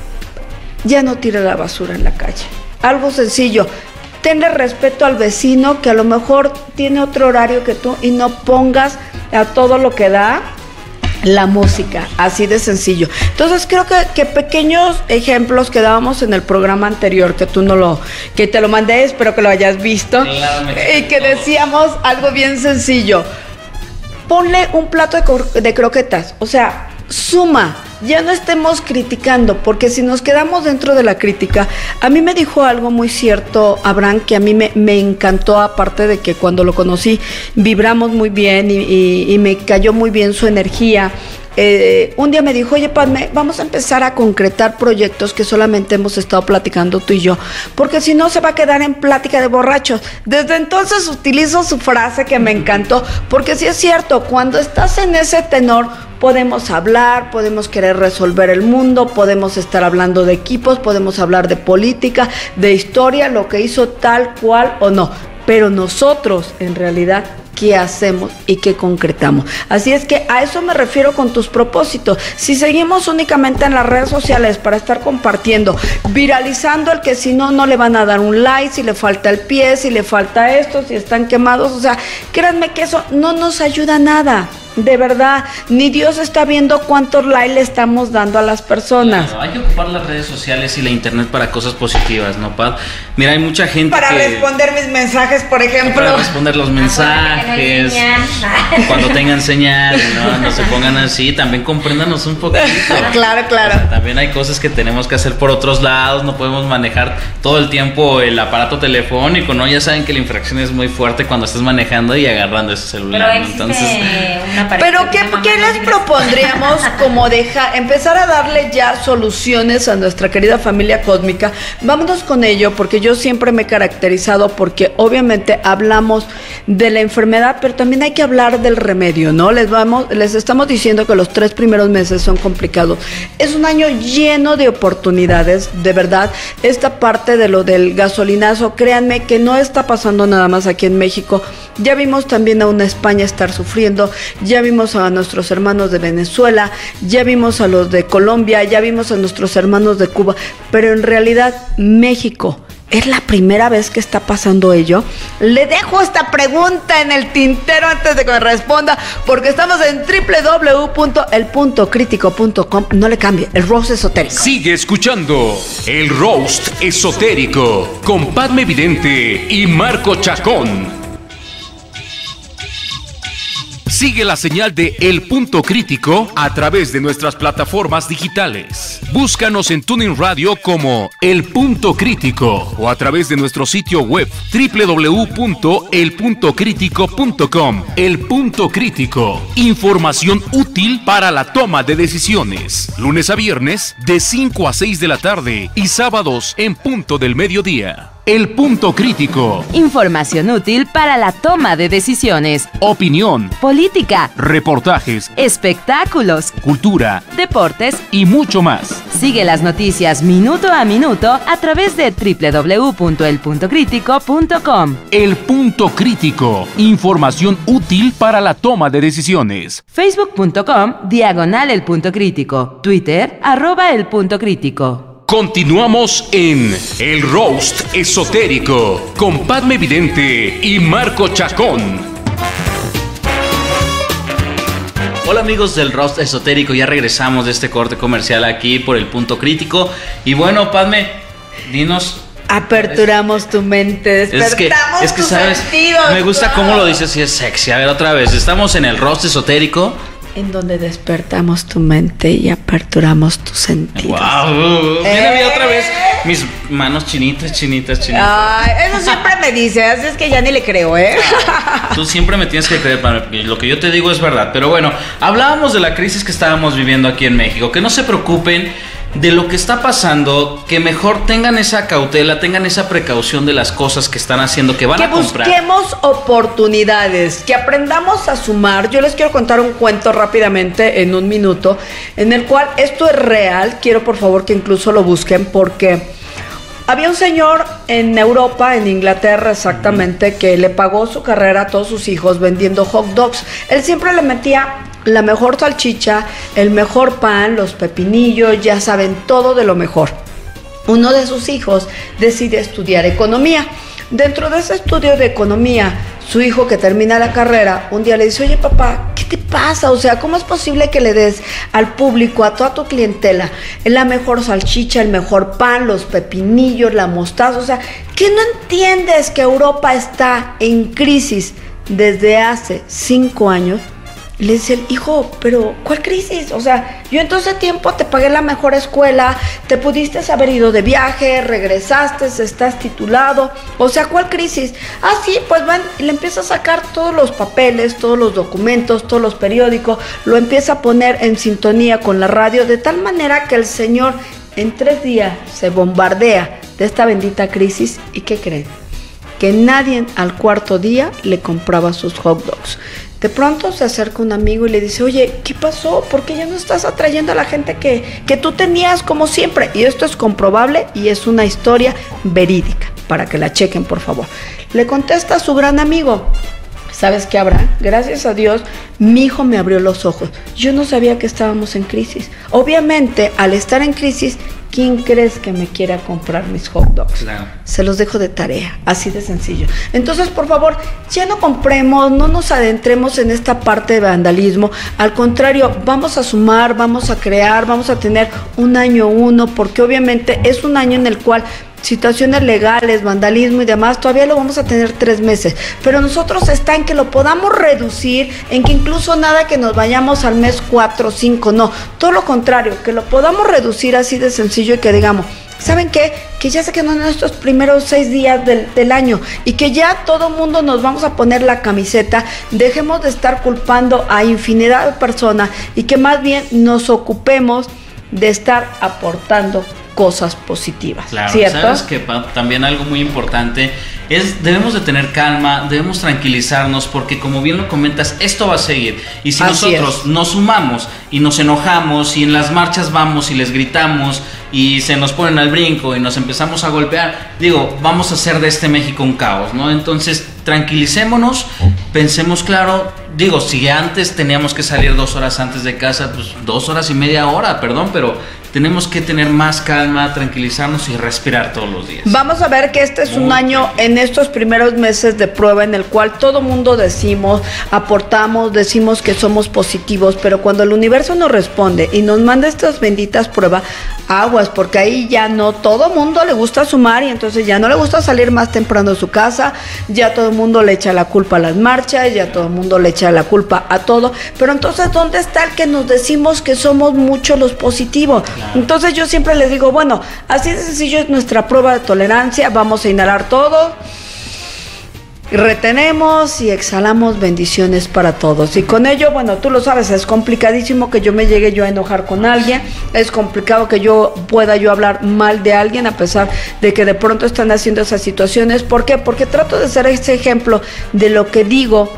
ya no tire la basura en la calle. Algo sencillo. Tenle respeto al vecino que a lo mejor tiene otro horario que tú, y no pongas a todo lo que da la música, así de sencillo. Entonces creo que pequeños ejemplos que dábamos en el programa anterior, que que te lo mandé, espero que lo hayas visto, y que decíamos algo bien sencillo: ponle un plato de croquetas, o sea, suma. Ya no estemos criticando, porque si nos quedamos dentro de la crítica, a mí me dijo algo muy cierto Abraham, que a mí me encantó, aparte de que cuando lo conocí vibramos muy bien y me cayó muy bien su energía. Un día me dijo: oye, Padme, vamos a empezar a concretar proyectos que solamente hemos estado platicando tú y yo, porque si no se va a quedar en plática de borrachos. Desde entonces utilizo su frase que me encantó, porque sí es cierto, cuando estás en ese tenor podemos hablar, podemos querer resolver el mundo, podemos estar hablando de equipos, podemos hablar de política, de historia, lo que hizo tal cual o no, pero nosotros en realidad qué hacemos y qué concretamos. Así es que a eso me refiero con tus propósitos. Si seguimos únicamente en las redes sociales para estar compartiendo, viralizando el que si no, no le van a dar un like, si le falta el pie, si le falta esto, si están quemados, o sea, créanme que eso no nos ayuda a nada. De verdad, ni Dios está viendo cuántos likes le estamos dando a las personas. Claro, hay que ocupar las redes sociales y la internet para cosas positivas, ¿no, Pat? Mira, hay mucha gente para responder mis mensajes, por ejemplo. Para responder los mensajes. Cuando tengan señal, no se pongan así. También compréndanos un poquito. Claro. O sea, también hay cosas que tenemos que hacer por otros lados. No podemos manejar todo el tiempo el aparato telefónico, ¿no? Ya saben que la infracción es muy fuerte cuando estás manejando y agarrando ese celular, ¿no? Entonces... Pero ¿qué les propondríamos como empezar a darle ya soluciones a nuestra querida familia cósmica? Vámonos con ello, porque yo siempre me he caracterizado porque obviamente hablamos de la enfermedad, pero también hay que hablar del remedio, ¿no? Les estamos diciendo que los 3 primeros meses son complicados. Es un año lleno de oportunidades, de verdad. Esta parte de lo del gasolinazo, créanme que no está pasando nada más aquí en México. Ya vimos también a una España estar sufriendo, ya vimos a nuestros hermanos de Venezuela, ya vimos a los de Colombia, ya vimos a nuestros hermanos de Cuba, pero en realidad México ¿es la primera vez que está pasando ello? Le dejo esta pregunta en el tintero antes de que me responda, porque estamos en www.elpuntocritico.com. No le cambie, el roast esotérico. Sigue escuchando el roast esotérico con Padme Vidente y Marco Chacón. Sigue la señal de El Punto Crítico a través de nuestras plataformas digitales. Búscanos en TuneIn Radio como El Punto Crítico o a través de nuestro sitio web www.elpuntocritico.com. El Punto Crítico, información útil para la toma de decisiones. Lunes a viernes de 5 a 6 de la tarde y sábados en punto del mediodía. El Punto Crítico. Información útil para la toma de decisiones. Opinión, Política, reportajes, espectáculos, cultura deportes. y mucho más. Sigue las noticias minuto a minuto a través de www.elpuntocritico.com. El Punto Crítico, información útil para la toma de decisiones. Facebook.com/El Punto Crítico. Twitter @El Punto Crítico. Continuamos en El Roast Esotérico con Padme Vidente y Marco Chacón. Hola amigos del Roast Esotérico, ya regresamos de este corte comercial aquí por El Punto Crítico. Y bueno, Padme, dinos... Aperturamos tu mente, despertamos es que tus sabes, sentidos. me gusta cómo lo dices y es sexy. A ver, otra vez, estamos en El Roast Esotérico. En donde despertamos tu mente y aperturamos tus sentidos. ¡Wow! Mira otra vez mis manos chinitas. Ay, eso siempre me dice, así es que ya ni le creo, ¿eh? Tú siempre me tienes que creer, lo que yo te digo es verdad. Pero bueno, hablábamos de la crisis que estábamos viviendo aquí en México. Que no se preocupen de lo que está pasando, que mejor tengan esa cautela, tengan esa precaución de las cosas que están haciendo, que van a comprar. Que busquemos oportunidades, que aprendamos a sumar. Yo les quiero contar un cuento rápidamente en un minuto, en el cual esto es real. Quiero por favor que incluso lo busquen, porque había un señor en Europa, en Inglaterra exactamente, que le pagó su carrera a todos sus hijos vendiendo hot dogs. Él siempre le metía la mejor salchicha, el mejor pan, los pepinillos, ya saben, todo de lo mejor. Uno de sus hijos decide estudiar economía. Dentro de ese estudio de economía, su hijo que termina la carrera, un día le dice: oye papá, ¿qué te pasa? O sea, ¿cómo es posible que le des al público, a toda tu clientela, la mejor salchicha, el mejor pan, los pepinillos, la mostaza? O sea, ¿qué no entiendes que Europa está en crisis desde hace 5 años? Le dice el hijo: pero ¿cuál crisis? O sea, yo en todo ese tiempo te pagué la mejor escuela, te pudiste haber ido de viaje, regresaste, estás titulado. O sea, ¿cuál crisis? Ah, sí, pues van, y le empieza a sacar todos los papeles, todos los documentos, todos los periódicos, lo empieza a poner en sintonía con la radio, de tal manera que el señor en 3 días se bombardea de esta bendita crisis. ¿Y qué creen? Que nadie al 4.º día le compraba sus hot dogs. De pronto se acerca un amigo y le dice: oye, ¿qué pasó? ¿Por qué ya no estás atrayendo a la gente que tú tenías como siempre? Y esto es comprobable y es una historia verídica, para que la chequen por favor. Le contesta a su gran amigo: ¿Sabes qué, Abraham? Gracias a Dios, mi hijo me abrió los ojos. Yo no sabía que estábamos en crisis. Obviamente, al estar en crisis, ¿quién crees que me quiera comprar mis hot dogs? Claro. Se los dejo de tarea, así de sencillo. Entonces, por favor, ya no compremos, no nos adentremos en esta parte de vandalismo. Al contrario, vamos a sumar, vamos a crear, vamos a tener un año uno, porque obviamente es un año en el cual situaciones legales, vandalismo y demás, todavía lo vamos a tener 3 meses, pero nosotros está en que lo podamos reducir, en que incluso nada que nos vayamos al mes 4 o 5, no, todo lo contrario, que lo podamos reducir así de sencillo y que digamos, ¿saben qué? Que ya se quedan en estos primeros 6 días del año y que ya todo mundo nos vamos a poner la camiseta, dejemos de estar culpando a infinidad de personas y que más bien nos ocupemos de estar aportando cosas positivas, claro, ¿cierto? Sabes que también algo muy importante es, debemos de tener calma, debemos tranquilizarnos, porque como bien lo comentas, esto va a seguir, y si Así nosotros nos sumamos y nos enojamos y en las marchas vamos y les gritamos y se nos ponen al brinco y nos empezamos a golpear, digo, vamos a hacer de este México un caos, ¿no? Entonces tranquilicémonos, pensemos claro, digo, si antes teníamos que salir 2 horas antes de casa, pues 2 horas y media hora, perdón, pero tenemos que tener más calma, tranquilizarnos y respirar todos los días. Vamos a ver que este es un año en estos primeros meses de prueba en el cual todo mundo decimos, aportamos, decimos que somos positivos, pero cuando el universo nos responde y nos manda estas benditas pruebas, aguas, porque ahí ya no todo mundo le gusta sumar y entonces ya no le gusta salir más temprano de su casa, ya todo el mundo le echa la culpa a las marchas, ya todo el mundo le echa la culpa a todo, pero entonces ¿dónde está el que nos decimos que somos muchos los positivos? Claro. Entonces yo siempre les digo, bueno, así de sencillo es nuestra prueba de tolerancia, vamos a inhalar todo, retenemos y exhalamos bendiciones para todos. Y con ello, bueno, tú lo sabes, es complicadísimo que yo me llegue yo a enojar con alguien, es complicado que yo pueda yo hablar mal de alguien a pesar de que de pronto están haciendo esas situaciones. ¿Por qué? Porque trato de ser ese ejemplo de lo que digo,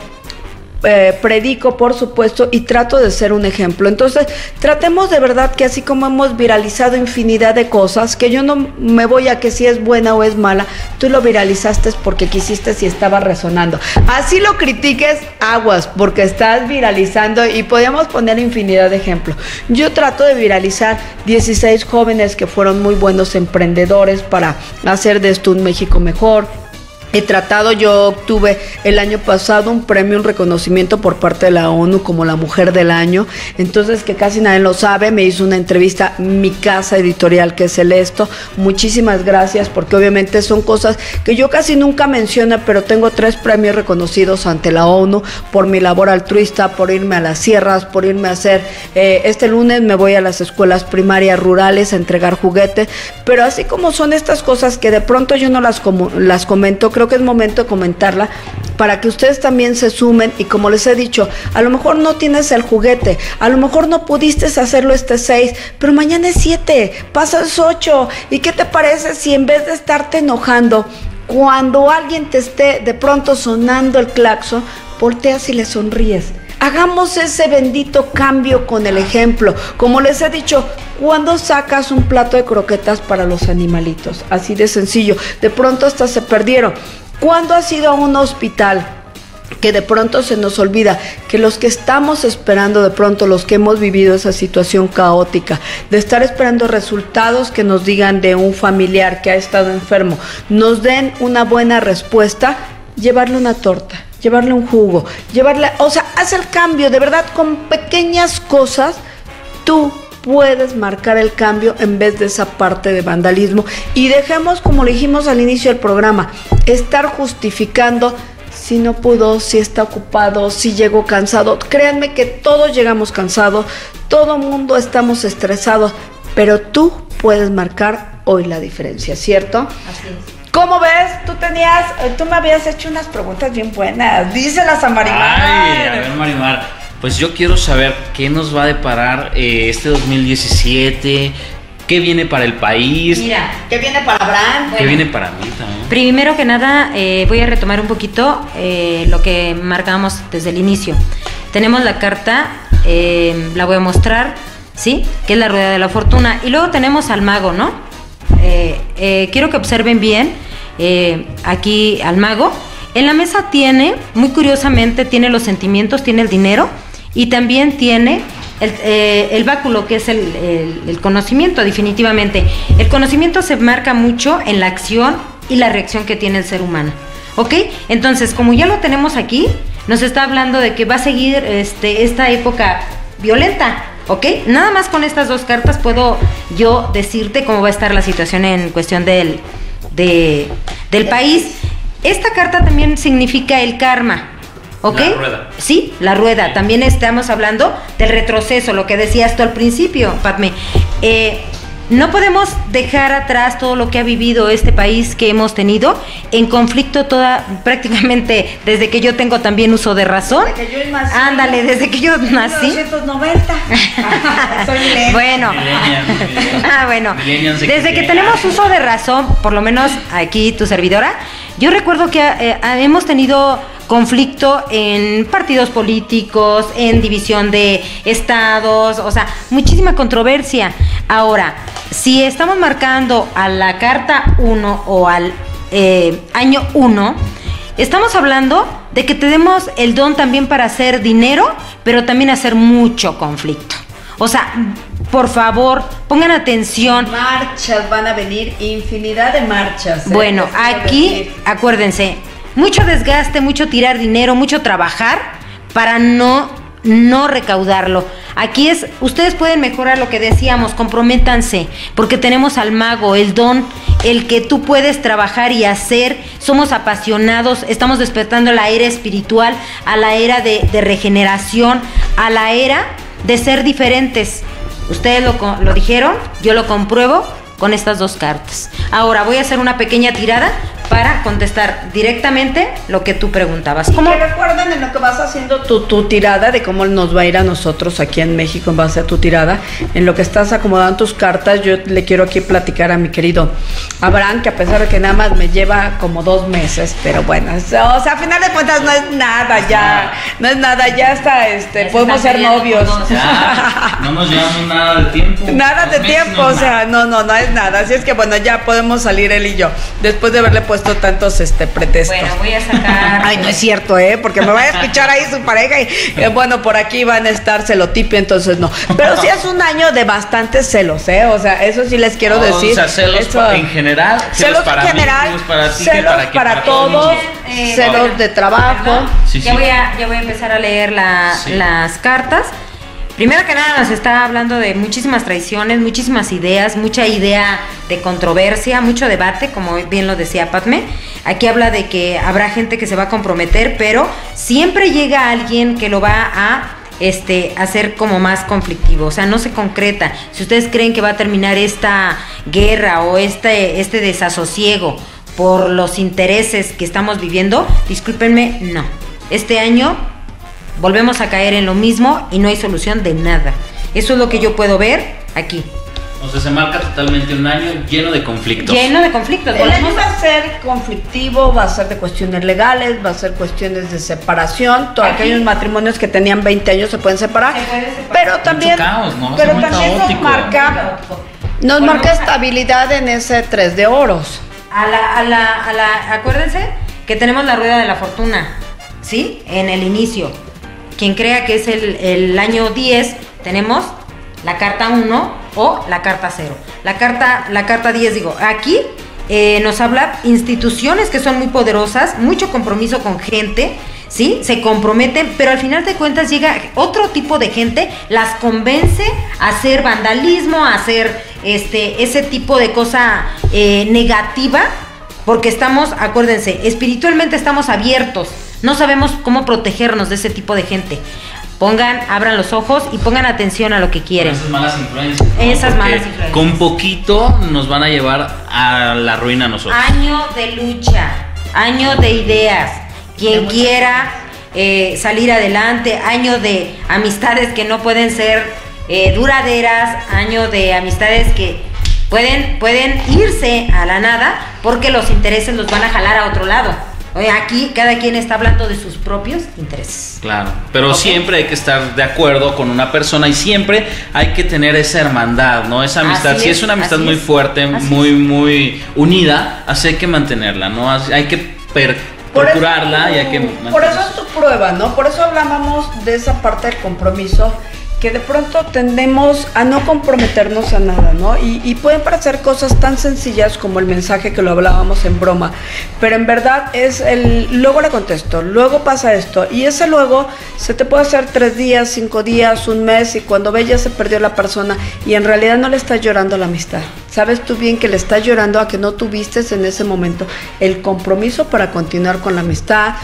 predico, por supuesto, y trato de ser un ejemplo. Entonces, tratemos de verdad que así como hemos viralizado infinidad de cosas, que yo no me voy a que si es buena o es mala, tú lo viralizaste porque quisiste si estaba resonando. Así lo critiques, aguas, porque estás viralizando y podríamos poner infinidad de ejemplos. Yo trato de viralizar 16 jóvenes que fueron muy buenos emprendedores para hacer de esto un México mejor. He tratado, yo obtuve el año pasado un premio, un reconocimiento por parte de la ONU como la Mujer del Año, entonces que casi nadie lo sabe, me hizo una entrevista mi casa editorial que es Celesto, muchísimas gracias porque obviamente son cosas que yo casi nunca menciono, pero tengo 3 premios reconocidos ante la ONU por mi labor altruista, por irme a las sierras, por irme a hacer, este lunes me voy a las escuelas primarias rurales a entregar juguetes, pero así como son estas cosas que de pronto yo no las comento, creo que es momento de comentarla para que ustedes también se sumen y como les he dicho, a lo mejor no tienes el juguete, a lo mejor no pudiste hacerlo este 6, pero mañana es 7, pasas 8 y ¿qué te parece si en vez de estarte enojando cuando alguien te esté de pronto sonando el claxon, volteas y le sonríes? Hagamos ese bendito cambio con el ejemplo. Como les he dicho, ¿cuándo sacas un plato de croquetas para los animalitos? Así de sencillo. De pronto hasta se perdieron. ¿Cuándo has ido a un hospital? Que de pronto se nos olvida que los que estamos esperando, de pronto los que hemos vivido esa situación caótica, de estar esperando resultados que nos digan de un familiar que ha estado enfermo, nos den una buena respuesta, llevarle una torta, llevarle un jugo, llevarle, o sea, haz el cambio, de verdad, con pequeñas cosas, tú puedes marcar el cambio en vez de esa parte de vandalismo y dejemos, como le dijimos al inicio del programa, estar justificando si no pudo, si está ocupado, si llegó cansado. Créanme que todos llegamos cansados, todo mundo estamos estresados, pero tú puedes marcar hoy la diferencia, ¿cierto? Así es. ¿Cómo ves? Tú me habías hecho unas preguntas bien buenas. Díselas a Marimar. Ay, a ver, Marimar, pues yo quiero saber qué nos va a deparar este 2017, qué viene para el país. Mira, ¿Qué viene para Abraham? ¿Qué viene para mí también? primero que nada voy a retomar un poquito lo que marcamos desde el inicio. Tenemos la carta, la voy a mostrar, ¿sí? Que es la rueda de la fortuna. Y luego tenemos al mago, ¿no? Quiero que observen bien aquí al mago En la mesa tiene, muy curiosamente, tiene los sentimientos, tiene el dinero y también tiene el báculo, que es el conocimiento, definitivamente. El conocimiento se marca mucho en la acción y la reacción que tiene el ser humano, ¿ok? Entonces, como ya lo tenemos aquí, nos está hablando de que va a seguir esta época violenta, ¿ok? Nada más con estas dos cartas puedo yo decirte cómo va a estar la situación en cuestión del país. Esta carta también significa el karma, ¿ok? La rueda. Sí, la rueda. También estamos hablando del retroceso, lo que decías tú al principio, Padme. No podemos dejar atrás todo lo que ha vivido este país, que hemos tenido en conflicto prácticamente desde que yo tengo también uso de razón. Desde que yo nací. Ándale, desde que yo nací. 1990. Soy millennial. Bueno, bueno, desde que tenemos uso de razón, por lo menos aquí tu servidora, yo recuerdo que hemos tenido conflicto en partidos políticos, en división de estados, o sea, muchísima controversia. Ahora, si estamos marcando a la carta 1 o al año 1, estamos hablando de que tenemos el don también para hacer dinero, pero también hacer mucho conflicto. O sea, por favor, pongan atención. Marchas, van a venir infinidad de marchas. Bueno, aquí, acuérdense, mucho desgaste, mucho tirar dinero, mucho trabajar para no recaudarlo. Aquí ustedes pueden mejorar lo que decíamos, comprométanse, porque tenemos al mago, el don, el que tú puedes trabajar y hacer. Somos apasionados, estamos despertando a la era espiritual, a la era de regeneración, a la era de ser diferentes. Ustedes lo dijeron, yo lo compruebo con estas dos cartas. Ahora voy a hacer una pequeña tirada para contestar directamente lo que tú preguntabas. ¿Cómo? Que recuerden en lo que vas haciendo tu tirada, de cómo nos va a ir a nosotros aquí en México en base a tu tirada, en lo que estás acomodando tus cartas. Yo le quiero aquí platicar a mi querido Abraham, que a pesar de que nada más me lleva como 2 meses, pero bueno, o sea, a final de cuentas no es nada ya, no es nada, ya está, podemos ser novios. Ya, no nos llevamos nada de tiempo. Nada de tiempo, o sea, no es nada. Así es que bueno, ya podemos salir él y yo, después de haberle puesto tantos pretextos. Bueno, voy a sacar. Ay, no es cierto, porque me va a escuchar ahí su pareja y bueno, por aquí van a estar celotipia, entonces no. Pero sí es un año de bastantes celos, o sea, eso sí les quiero decir. O sea, celos en general, celos para en general, mí, celos para ti, celos para todos, celos bueno, de trabajo. Sí, ya voy a empezar a leer las cartas. Primero que nada nos está hablando de muchísimas traiciones, muchísimas ideas, mucha idea de controversia, mucho debate, como bien lo decía Padme. Aquí habla de que habrá gente que se va a comprometer, pero siempre llega alguien que lo va a hacer como más conflictivo, o sea, no se concreta. Si ustedes creen que va a terminar esta guerra o este desasosiego por los intereses que estamos viviendo, discúlpenme, no. Este año volvemos a caer en lo mismo y no hay solución de nada. Eso es lo que yo puedo ver aquí. O sea, se marca totalmente un año lleno de conflictos. Lleno de conflictos. El año va a ser conflictivo, va a ser de cuestiones legales, va a ser cuestiones de separación. Todos aquellos matrimonios que tenían 20 años se pueden separar. Pero también, mucho caos, ¿no? pero muy también caótico. nos marca estabilidad en ese 3 de oros. Acuérdense que tenemos la rueda de la fortuna, ¿sí? En el inicio. Quien crea que es el año 10, tenemos la carta 1 o la carta 0. La carta 10, digo, aquí nos habla instituciones que son muy poderosas, mucho compromiso con gente, ¿sí? Se comprometen, pero al final de cuentas llega otro tipo de gente, las convence a hacer vandalismo, a hacer ese tipo de cosa negativa, porque estamos, acuérdense, espiritualmente estamos abiertos. No sabemos cómo protegernos de ese tipo de gente. Abran los ojos y pongan atención a lo que quieren. Esas malas influencias, ¿no? Esas malas influencias. Con poquito nos van a llevar a la ruina a nosotros. Año de lucha, año de ideas. Quien quiera salir adelante, año de amistades que no pueden ser duraderas, año de amistades que pueden irse a la nada porque los intereses los van a jalar a otro lado. Oye, aquí cada quien está hablando de sus propios intereses. Claro, pero siempre hay que estar de acuerdo con una persona y siempre hay que tener esa hermandad, ¿no? Esa amistad. Si es una amistad muy fuerte, muy unida, así hay que mantenerla, ¿no? Hay que procurarla y hay que por eso es tu prueba, ¿no? Por eso hablábamos de esa parte del compromiso, que de pronto tendemos a no comprometernos a nada, ¿no? Y pueden parecer cosas tan sencillas como el mensaje que lo hablábamos en broma, pero en verdad es luego le contesto, luego pasa esto, y ese luego se te puede hacer 3 días, 5 días, un mes, y cuando ve ya se perdió la persona, y en realidad no le estás llorando a la amistad. Sabes tú bien que le estás llorando a que no tuviste en ese momento el compromiso para continuar con la amistad,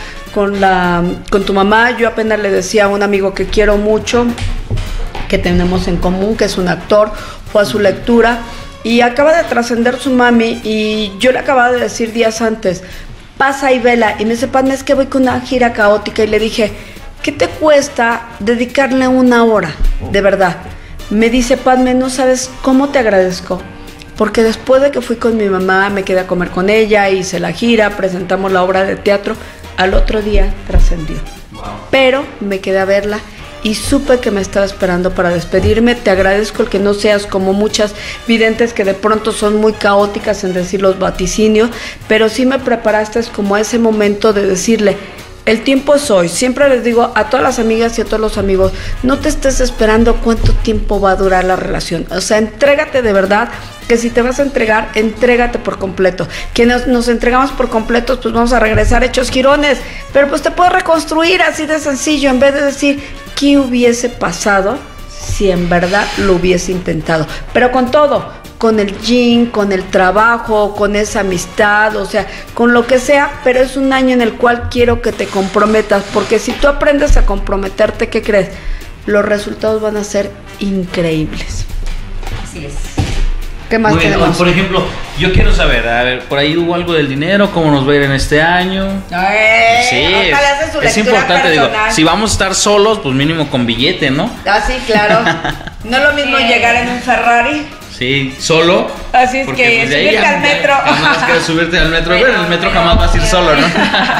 con tu mamá. Yo apenas le decía a un amigo que quiero mucho, que tenemos en común, que es un actor, fue a su lectura y acaba de trascender su mami, y yo le acababa de decir días antes, pasa y vela, y me dice, Padme, es que voy con una gira caótica, y le dije, ¿qué te cuesta dedicarle 1 hora? De verdad. Me dice, Padme, no sabes cómo te agradezco, porque después de que fui con mi mamá, me quedé a comer con ella, hice la gira, presentamos la obra de teatro, al otro día trascendió. Wow. Pero me quedé a verla y supe que me estaba esperando para despedirme. Te agradezco el que no seas como muchas videntes que de pronto son muy caóticas en decir los vaticinios, pero sí me preparaste como ese momento de decirle, el tiempo es hoy. Siempre les digo a todas las amigas y a todos los amigos, no te estés esperando cuánto tiempo va a durar la relación. O sea, entrégate de verdad, que si te vas a entregar, entrégate por completo. Quienes nos entregamos por completos, pues vamos a regresar hechos jirones, pero pues te puedes reconstruir así de sencillo, en vez de decir, ¿qué hubiese pasado si en verdad lo hubiese intentado? Pero con todo, con el gym, con el trabajo, con esa amistad, o sea, con lo que sea, pero es un año en el cual quiero que te comprometas, porque si tú aprendes a comprometerte, ¿qué crees? Los resultados van a ser increíbles. Así es. ¿Qué más muy bien. tenemos? Por ejemplo, yo quiero saber, a ver, por ahí hubo algo del dinero, ¿cómo nos va a ir en este año? Sí, es importante, digo, si vamos a estar solos, pues mínimo con billete, ¿no? Ah, sí, claro. No es lo mismo llegar en un Ferrari. Sí, solo. Así es que pues, subirte al metro. Más que subirte al metro. Bueno, en el metro jamás vas a ir solo, ¿no?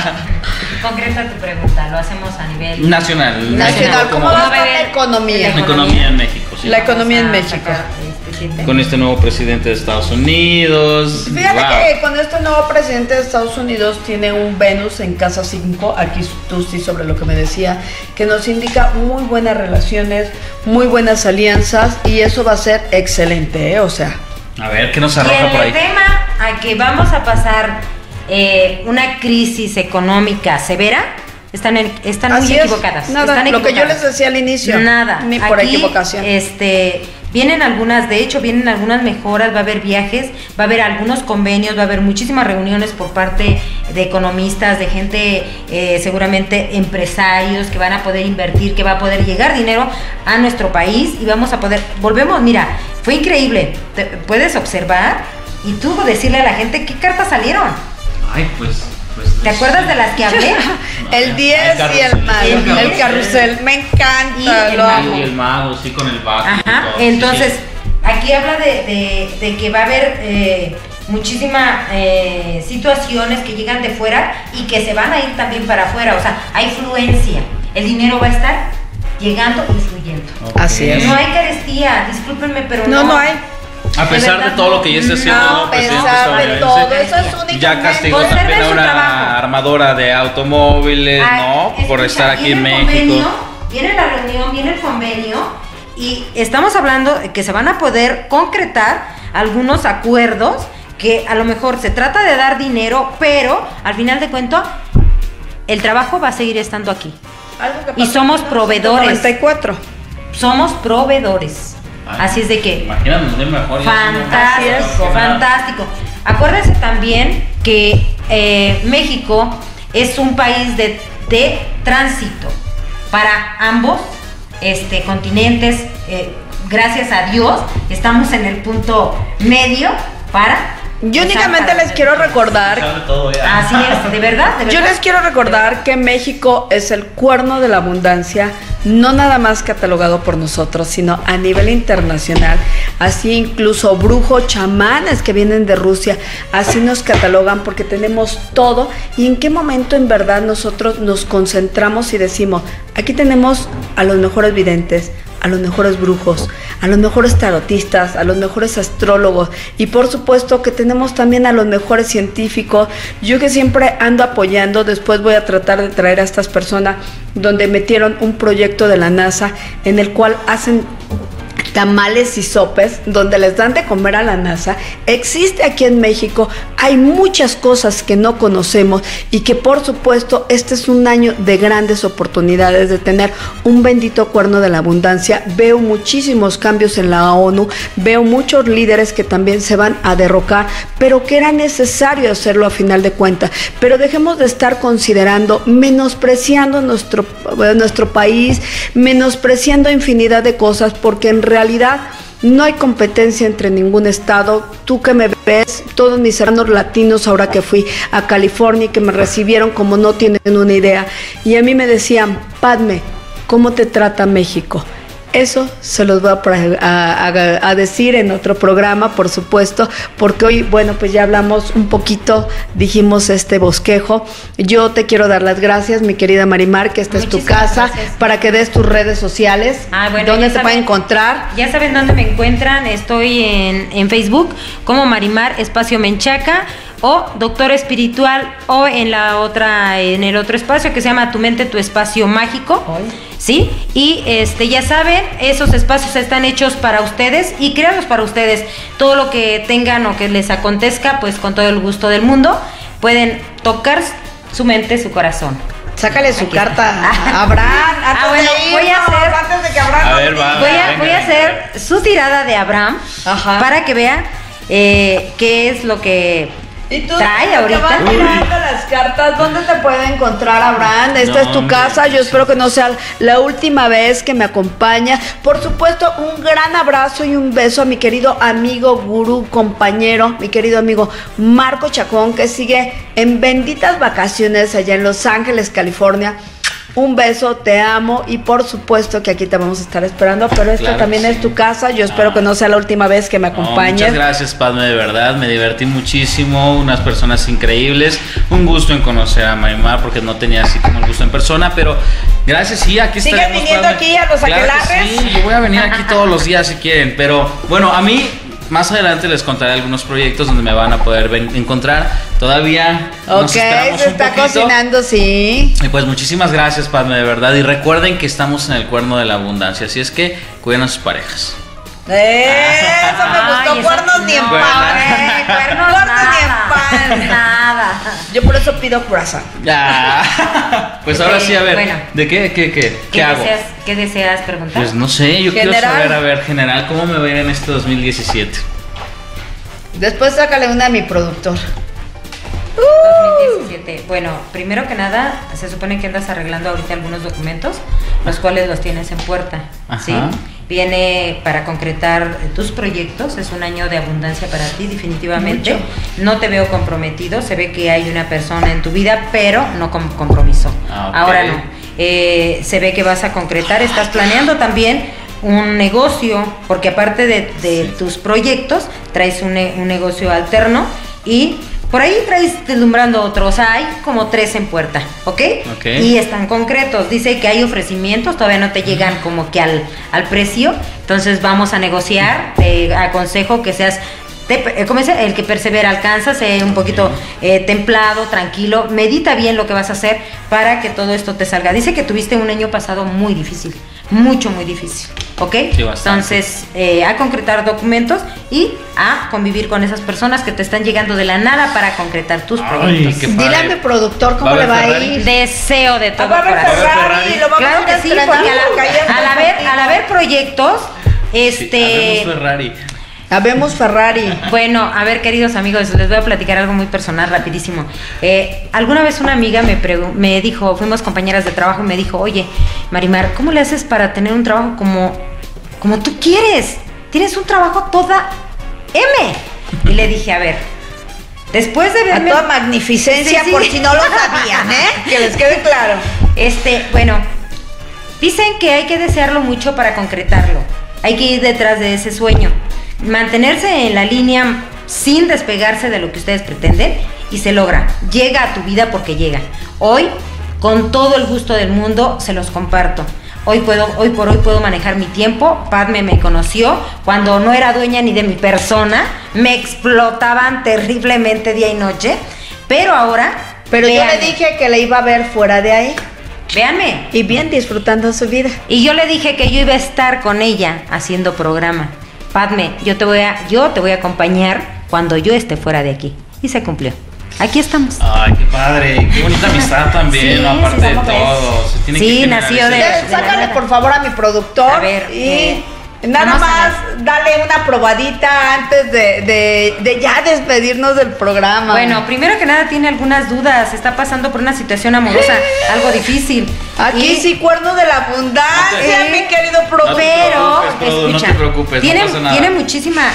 Concreta tu pregunta, lo hacemos a nivel nacional. ¿Cómo va a estar la economía? La economía en México, sí. La economía en México. Con este nuevo presidente de Estados Unidos. Fíjate que con este nuevo presidente de Estados Unidos tiene un Venus en casa 5, aquí tú sí sobre lo que me decía, que nos indica muy buenas relaciones, muy buenas alianzas, y eso va a ser excelente, o sea. A ver, ¿qué nos arroja por ahí? Y el tema a que vamos a pasar una crisis económica severa, están muy equivocadas. Nada, están equivocadas. Lo que yo les decía al inicio. Nada. Ni por aquí, equivocación. Vienen algunas mejoras, va a haber viajes, va a haber algunos convenios, va a haber muchísimas reuniones por parte de economistas, de gente, seguramente empresarios que van a poder invertir, que va a poder llegar dinero a nuestro país y vamos a poder, mira, fue increíble, puedes observar y tú decirle a la gente qué cartas salieron. Ay, pues ¿te acuerdas de las que hablé? El 10 y el mago, el carrusel, me encanta, lo amo. Y el mago, sí, con el bajo. Ajá, entonces, aquí habla de que va a haber muchísimas situaciones que llegan de fuera y que se van a ir también para afuera, o sea, hay fluencia, el dinero va a estar llegando y fluyendo. Okay. Así es. No hay carestía, discúlpenme, pero no hay. A pesar de todo lo que ya está haciendo, a pesar de todo, eso es únicamente. Ya castigó también a una armadora de automóviles, por estar aquí en México. Viene la reunión, viene el convenio y estamos hablando de que se van a poder concretar algunos acuerdos que a lo mejor se trata de dar dinero, pero al final de cuentas el trabajo va a seguir estando aquí. Y somos proveedores. 94. Somos proveedores. Así es de que imagínate, mejor. Fantástico. Acuérdense también que México es un país de tránsito para ambos continentes. Gracias a Dios estamos en el punto medio para. Yo únicamente les quiero recordar. Así es, de verdad. Yo les quiero recordar que México es el cuerno de la abundancia, no nada más catalogado por nosotros, sino a nivel internacional. Así incluso brujos, chamanes que vienen de Rusia, así nos catalogan porque tenemos todo. ¿Y en qué momento en verdad nosotros nos concentramos y decimos, aquí tenemos a los mejores videntes, a los mejores brujos, a los mejores tarotistas, a los mejores astrólogos y por supuesto que tenemos también a los mejores científicos. Yo que siempre ando apoyando, después voy a tratar de traer a estas personas donde metieron un proyecto de la NASA en el cual hacen tamales y sopes donde les dan de comer a la NASA. Existe aquí en México, hay muchas cosas que no conocemos y que por supuesto este es un año de grandes oportunidades de tener un bendito cuerno de la abundancia. Veo muchísimos cambios en la ONU, veo muchos líderes que también se van a derrocar, pero que era necesario hacerlo a final de cuentas. Pero dejemos de estar considerando, menospreciando nuestro país, menospreciando infinidad de cosas, porque en realidad no hay competencia entre ningún estado. Tú que me ves, todos mis hermanos latinos ahora que fui a California y que me recibieron como no tienen una idea, y a mí me decían, Padme, ¿cómo te trata México? Eso se los voy a decir en otro programa, por supuesto, porque hoy, bueno, pues ya hablamos un poquito, dijimos este bosquejo. Yo te quiero dar las gracias, mi querida Marimar, que esta es tu casa, gracias. Para que des tus redes sociales, bueno, ¿dónde te pueden encontrar? Ya saben dónde me encuentran, estoy en Facebook como Marimar Espacio Menchaca o Doctor Espiritual, o en el otro espacio que se llama Tu Mente, Tu Espacio Mágico. ¿Sí? Y ya saben, esos espacios están hechos para ustedes y creados para ustedes. Todo lo que tengan o que les acontezca, pues con todo el gusto del mundo, pueden tocar su mente, su corazón. Sácale su carta a Abraham. Voy a hacer su tirada de Abraham. Ajá. Para que vean qué es lo que ¿Y tú trae ahorita? Te van tirando las cartas. ¿Dónde te puede encontrar, Abraham? Esta es tu casa. Yo espero que no sea la última vez que me acompañas. Por supuesto, un gran abrazo y un beso a mi querido amigo, gurú, compañero, mi querido amigo Marco Chacón, que sigue en benditas vacaciones allá en Los Ángeles, California. Un beso, te amo y por supuesto que aquí te vamos a estar esperando, pero esta también es tu casa. Yo espero que no sea la última vez que me acompañes. Muchas gracias, Padme, de verdad, me divertí muchísimo, unas personas increíbles, un gusto en conocer a Marimar porque no tenía así como el gusto en persona, pero gracias, sí, aquí estaremos. ¿Sigues viniendo Padme. aquí a los aquelarres? Sí, yo voy a venir aquí todos los días si quieren, pero bueno, a mí más adelante les contaré algunos proyectos donde me van a poder encontrar. Todavía nos esperamos se está un poquito. cocinando, sí. Y pues muchísimas gracias, Padme, de verdad. Y recuerden que estamos en el cuerno de la abundancia, así es que cuiden a sus parejas. Eso me gustó. Ay, Cuernos ni en no, pan. cuernos ni en pan. Nada. Yo por eso pido corazón. Pues ahora sí, a ver, bueno. ¿de qué hago? ¿Qué deseas preguntar? Pues no sé, yo quiero General. saber, a ver, general, ¿cómo me va a ir en este 2017? Después sácale una a mi productor. 2017. Bueno, primero que nada, se supone que andas arreglando ahorita algunos documentos, los cuales los tienes en puerta, ¿sí? Ajá. Viene para concretar tus proyectos, es un año de abundancia para ti, definitivamente. Mucho. No te veo comprometido, se ve que hay una persona en tu vida, pero no con compromiso. Ok. Ahora no. Se ve que vas a concretar, estás planeando también un negocio, porque aparte de tus proyectos, traes un negocio alterno y por ahí traes deslumbrando otro, o sea, hay como 3 en puerta, ¿ok? Y están concretos, dice que hay ofrecimientos, todavía no te llegan como que al precio, entonces vamos a negociar, te aconsejo que seas, ¿cómo dice? El que persevera alcanza, sé un poquito templado, tranquilo, medita bien lo que vas a hacer para que todo esto te salga. Dice que tuviste un año pasado muy difícil, muy difícil, ¿ok? Sí, bastante. Entonces, a concretar documentos y a convivir con esas personas que te están llegando de la nada para concretar tus proyectos. qué Dile a mi productor cómo le va a ir. Deseo de todo Va a haber corazón. Ferrari, lo vamos Claro a que sí, estrenar porque en la calle al haber proyectos, Habemos Ferrari. Habemos Ferrari. Bueno, a ver, queridos amigos, les voy a platicar algo muy personal, rapidísimo. Alguna vez una amiga me dijo, fuimos compañeras de trabajo, y me dijo, oye, Marimar, ¿cómo le haces para tener un trabajo como tú quieres? Tienes un trabajo toda M. Y le dije, a ver, después de verme... A toda magnificencia, Sí. por si no lo sabían, que les quede claro. Bueno, dicen que hay que desearlo mucho para concretarlo. Hay que ir detrás de ese sueño. Mantenerse en la línea sin despegarse de lo que ustedes pretenden y se logra. Llega a tu vida porque llega. Hoy, con todo el gusto del mundo, se los comparto. Hoy por hoy puedo manejar mi tiempo. Padme me conoció cuando no era dueña ni de mi persona. Me explotaban terriblemente día y noche. Pero ahora... Pero véanme. Yo le dije que le iba a ver fuera de ahí. Véanme. Y bien disfrutando su vida. Y yo le dije que yo iba a estar con ella haciendo programa. Padme, yo te voy a acompañar cuando yo esté fuera de aquí. Y se cumplió. Aquí estamos. Ay, qué padre, qué bonita amistad también, sí, ¿no? Aparte de todo. Se tiene que nació de sácale por favor a mi productor. A ver, y nada más dale una probadita antes de ya despedirnos del programa. Bueno, primero que nada tiene algunas dudas, está pasando por una situación amorosa, algo difícil. Aquí sí, cuerno de la abundancia, mi querido productor. Pero, escucha, no te preocupes, tiene, no pasa nada. Tiene muchísima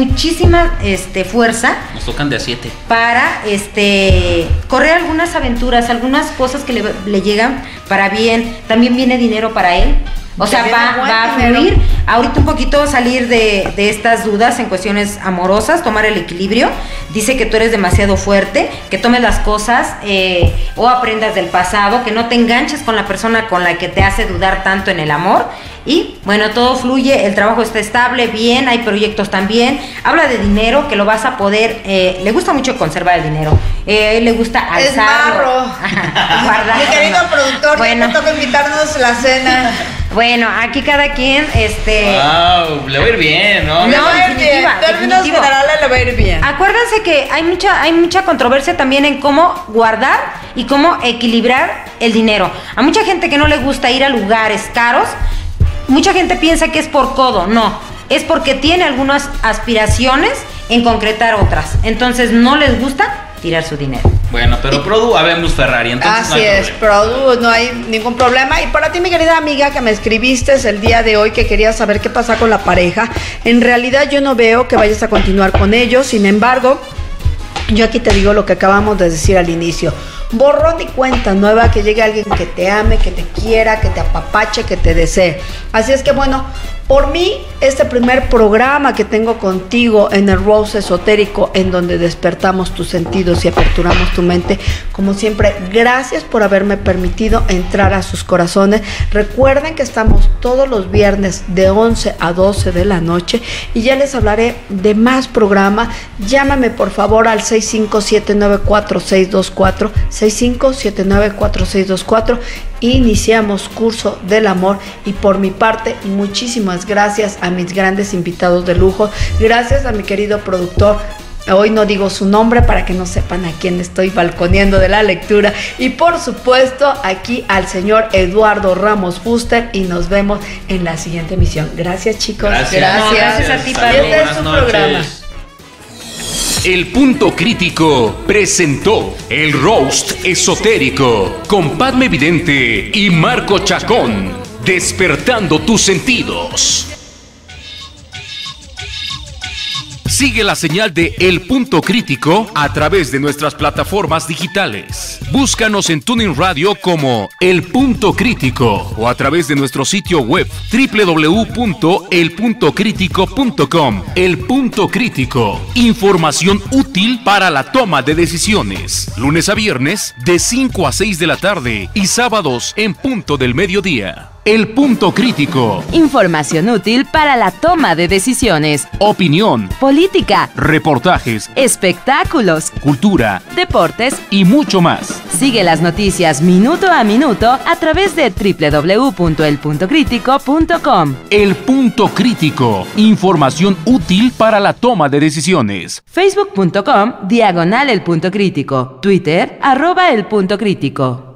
fuerza. Nos tocan de a 7. Para correr algunas aventuras, algunas cosas que le llegan para bien. También viene dinero para él. O sea, va a fluir. Ahorita un poquito salir de estas dudas en cuestiones amorosas, tomar el equilibrio. Dice que tú eres demasiado fuerte, que tomes las cosas o aprendas del pasado, que no te enganches con la persona con la que te hace dudar tanto en el amor. Y bueno, todo fluye, el trabajo está estable, bien, hay proyectos también. Habla de dinero, que lo vas a poder, le gusta mucho conservar el dinero, le gusta alzarlo. Mi querido productor, bueno, ya te toca invitarnos la cena. Bueno, aquí cada quien, Wow, le va a ir bien, ¿no? Le va a ir bien, en términos generales le va a ir bien. Acuérdense que hay mucha controversia también en cómo guardar y cómo equilibrar el dinero. A mucha gente que no le gusta ir a lugares caros, mucha gente piensa que es por codo, no, es porque tiene algunas aspiraciones en concretar otras, entonces no les gusta tirar su dinero. Bueno, pero Produ, habemos Ferrari, entonces así no hay es, Produ, no hay ningún problema. Y para ti, mi querida amiga, que me escribiste el día de hoy, que querías saber qué pasa con la pareja, en realidad yo no veo que vayas a continuar con ellos, sin embargo, yo aquí te digo lo que acabamos de decir al inicio. Borrón y cuenta nueva, que llegue alguien que te ame, que te quiera, que te apapache, que te desee. Así es que bueno, por mí, este primer programa que tengo contigo en el Rose Esotérico, en donde despertamos tus sentidos y aperturamos tu mente, como siempre, gracias por haberme permitido entrar a sus corazones. Recuerden que estamos todos los viernes de 11 a 12 de la noche y ya les hablaré de más programas. Llámame por favor al 65794624, 65794624. Iniciamos curso del amor y por mi parte muchísimas gracias a mis grandes invitados de lujo, gracias a mi querido productor. Hoy no digo su nombre para que no sepan a quién estoy balconeando de la lectura, y por supuesto aquí al señor Eduardo Ramos Fuster, y nos vemos en la siguiente emisión. Gracias, chicos. Gracias a ti, Pablo. Este es su programa. El Punto Crítico presentó el Roast Esotérico con Padme Vidente y Marco Chacón, despertando tus sentidos. Sigue la señal de El Punto Crítico a través de nuestras plataformas digitales. Búscanos en TuneIn Radio como El Punto Crítico o a través de nuestro sitio web www.elpuntocritico.com. El Punto Crítico, información útil para la toma de decisiones. Lunes a viernes de 5 a 6 de la tarde y sábados en punto del mediodía. El Punto Crítico. Información útil para la toma de decisiones. Opinión, Política, reportajes, espectáculos, cultura deportes. y mucho más. Sigue las noticias minuto a minuto a través de www.elpuntocritico.com. El Punto Crítico, información útil para la toma de decisiones. Facebook.com/El Punto Crítico. Twitter @El Punto Crítico.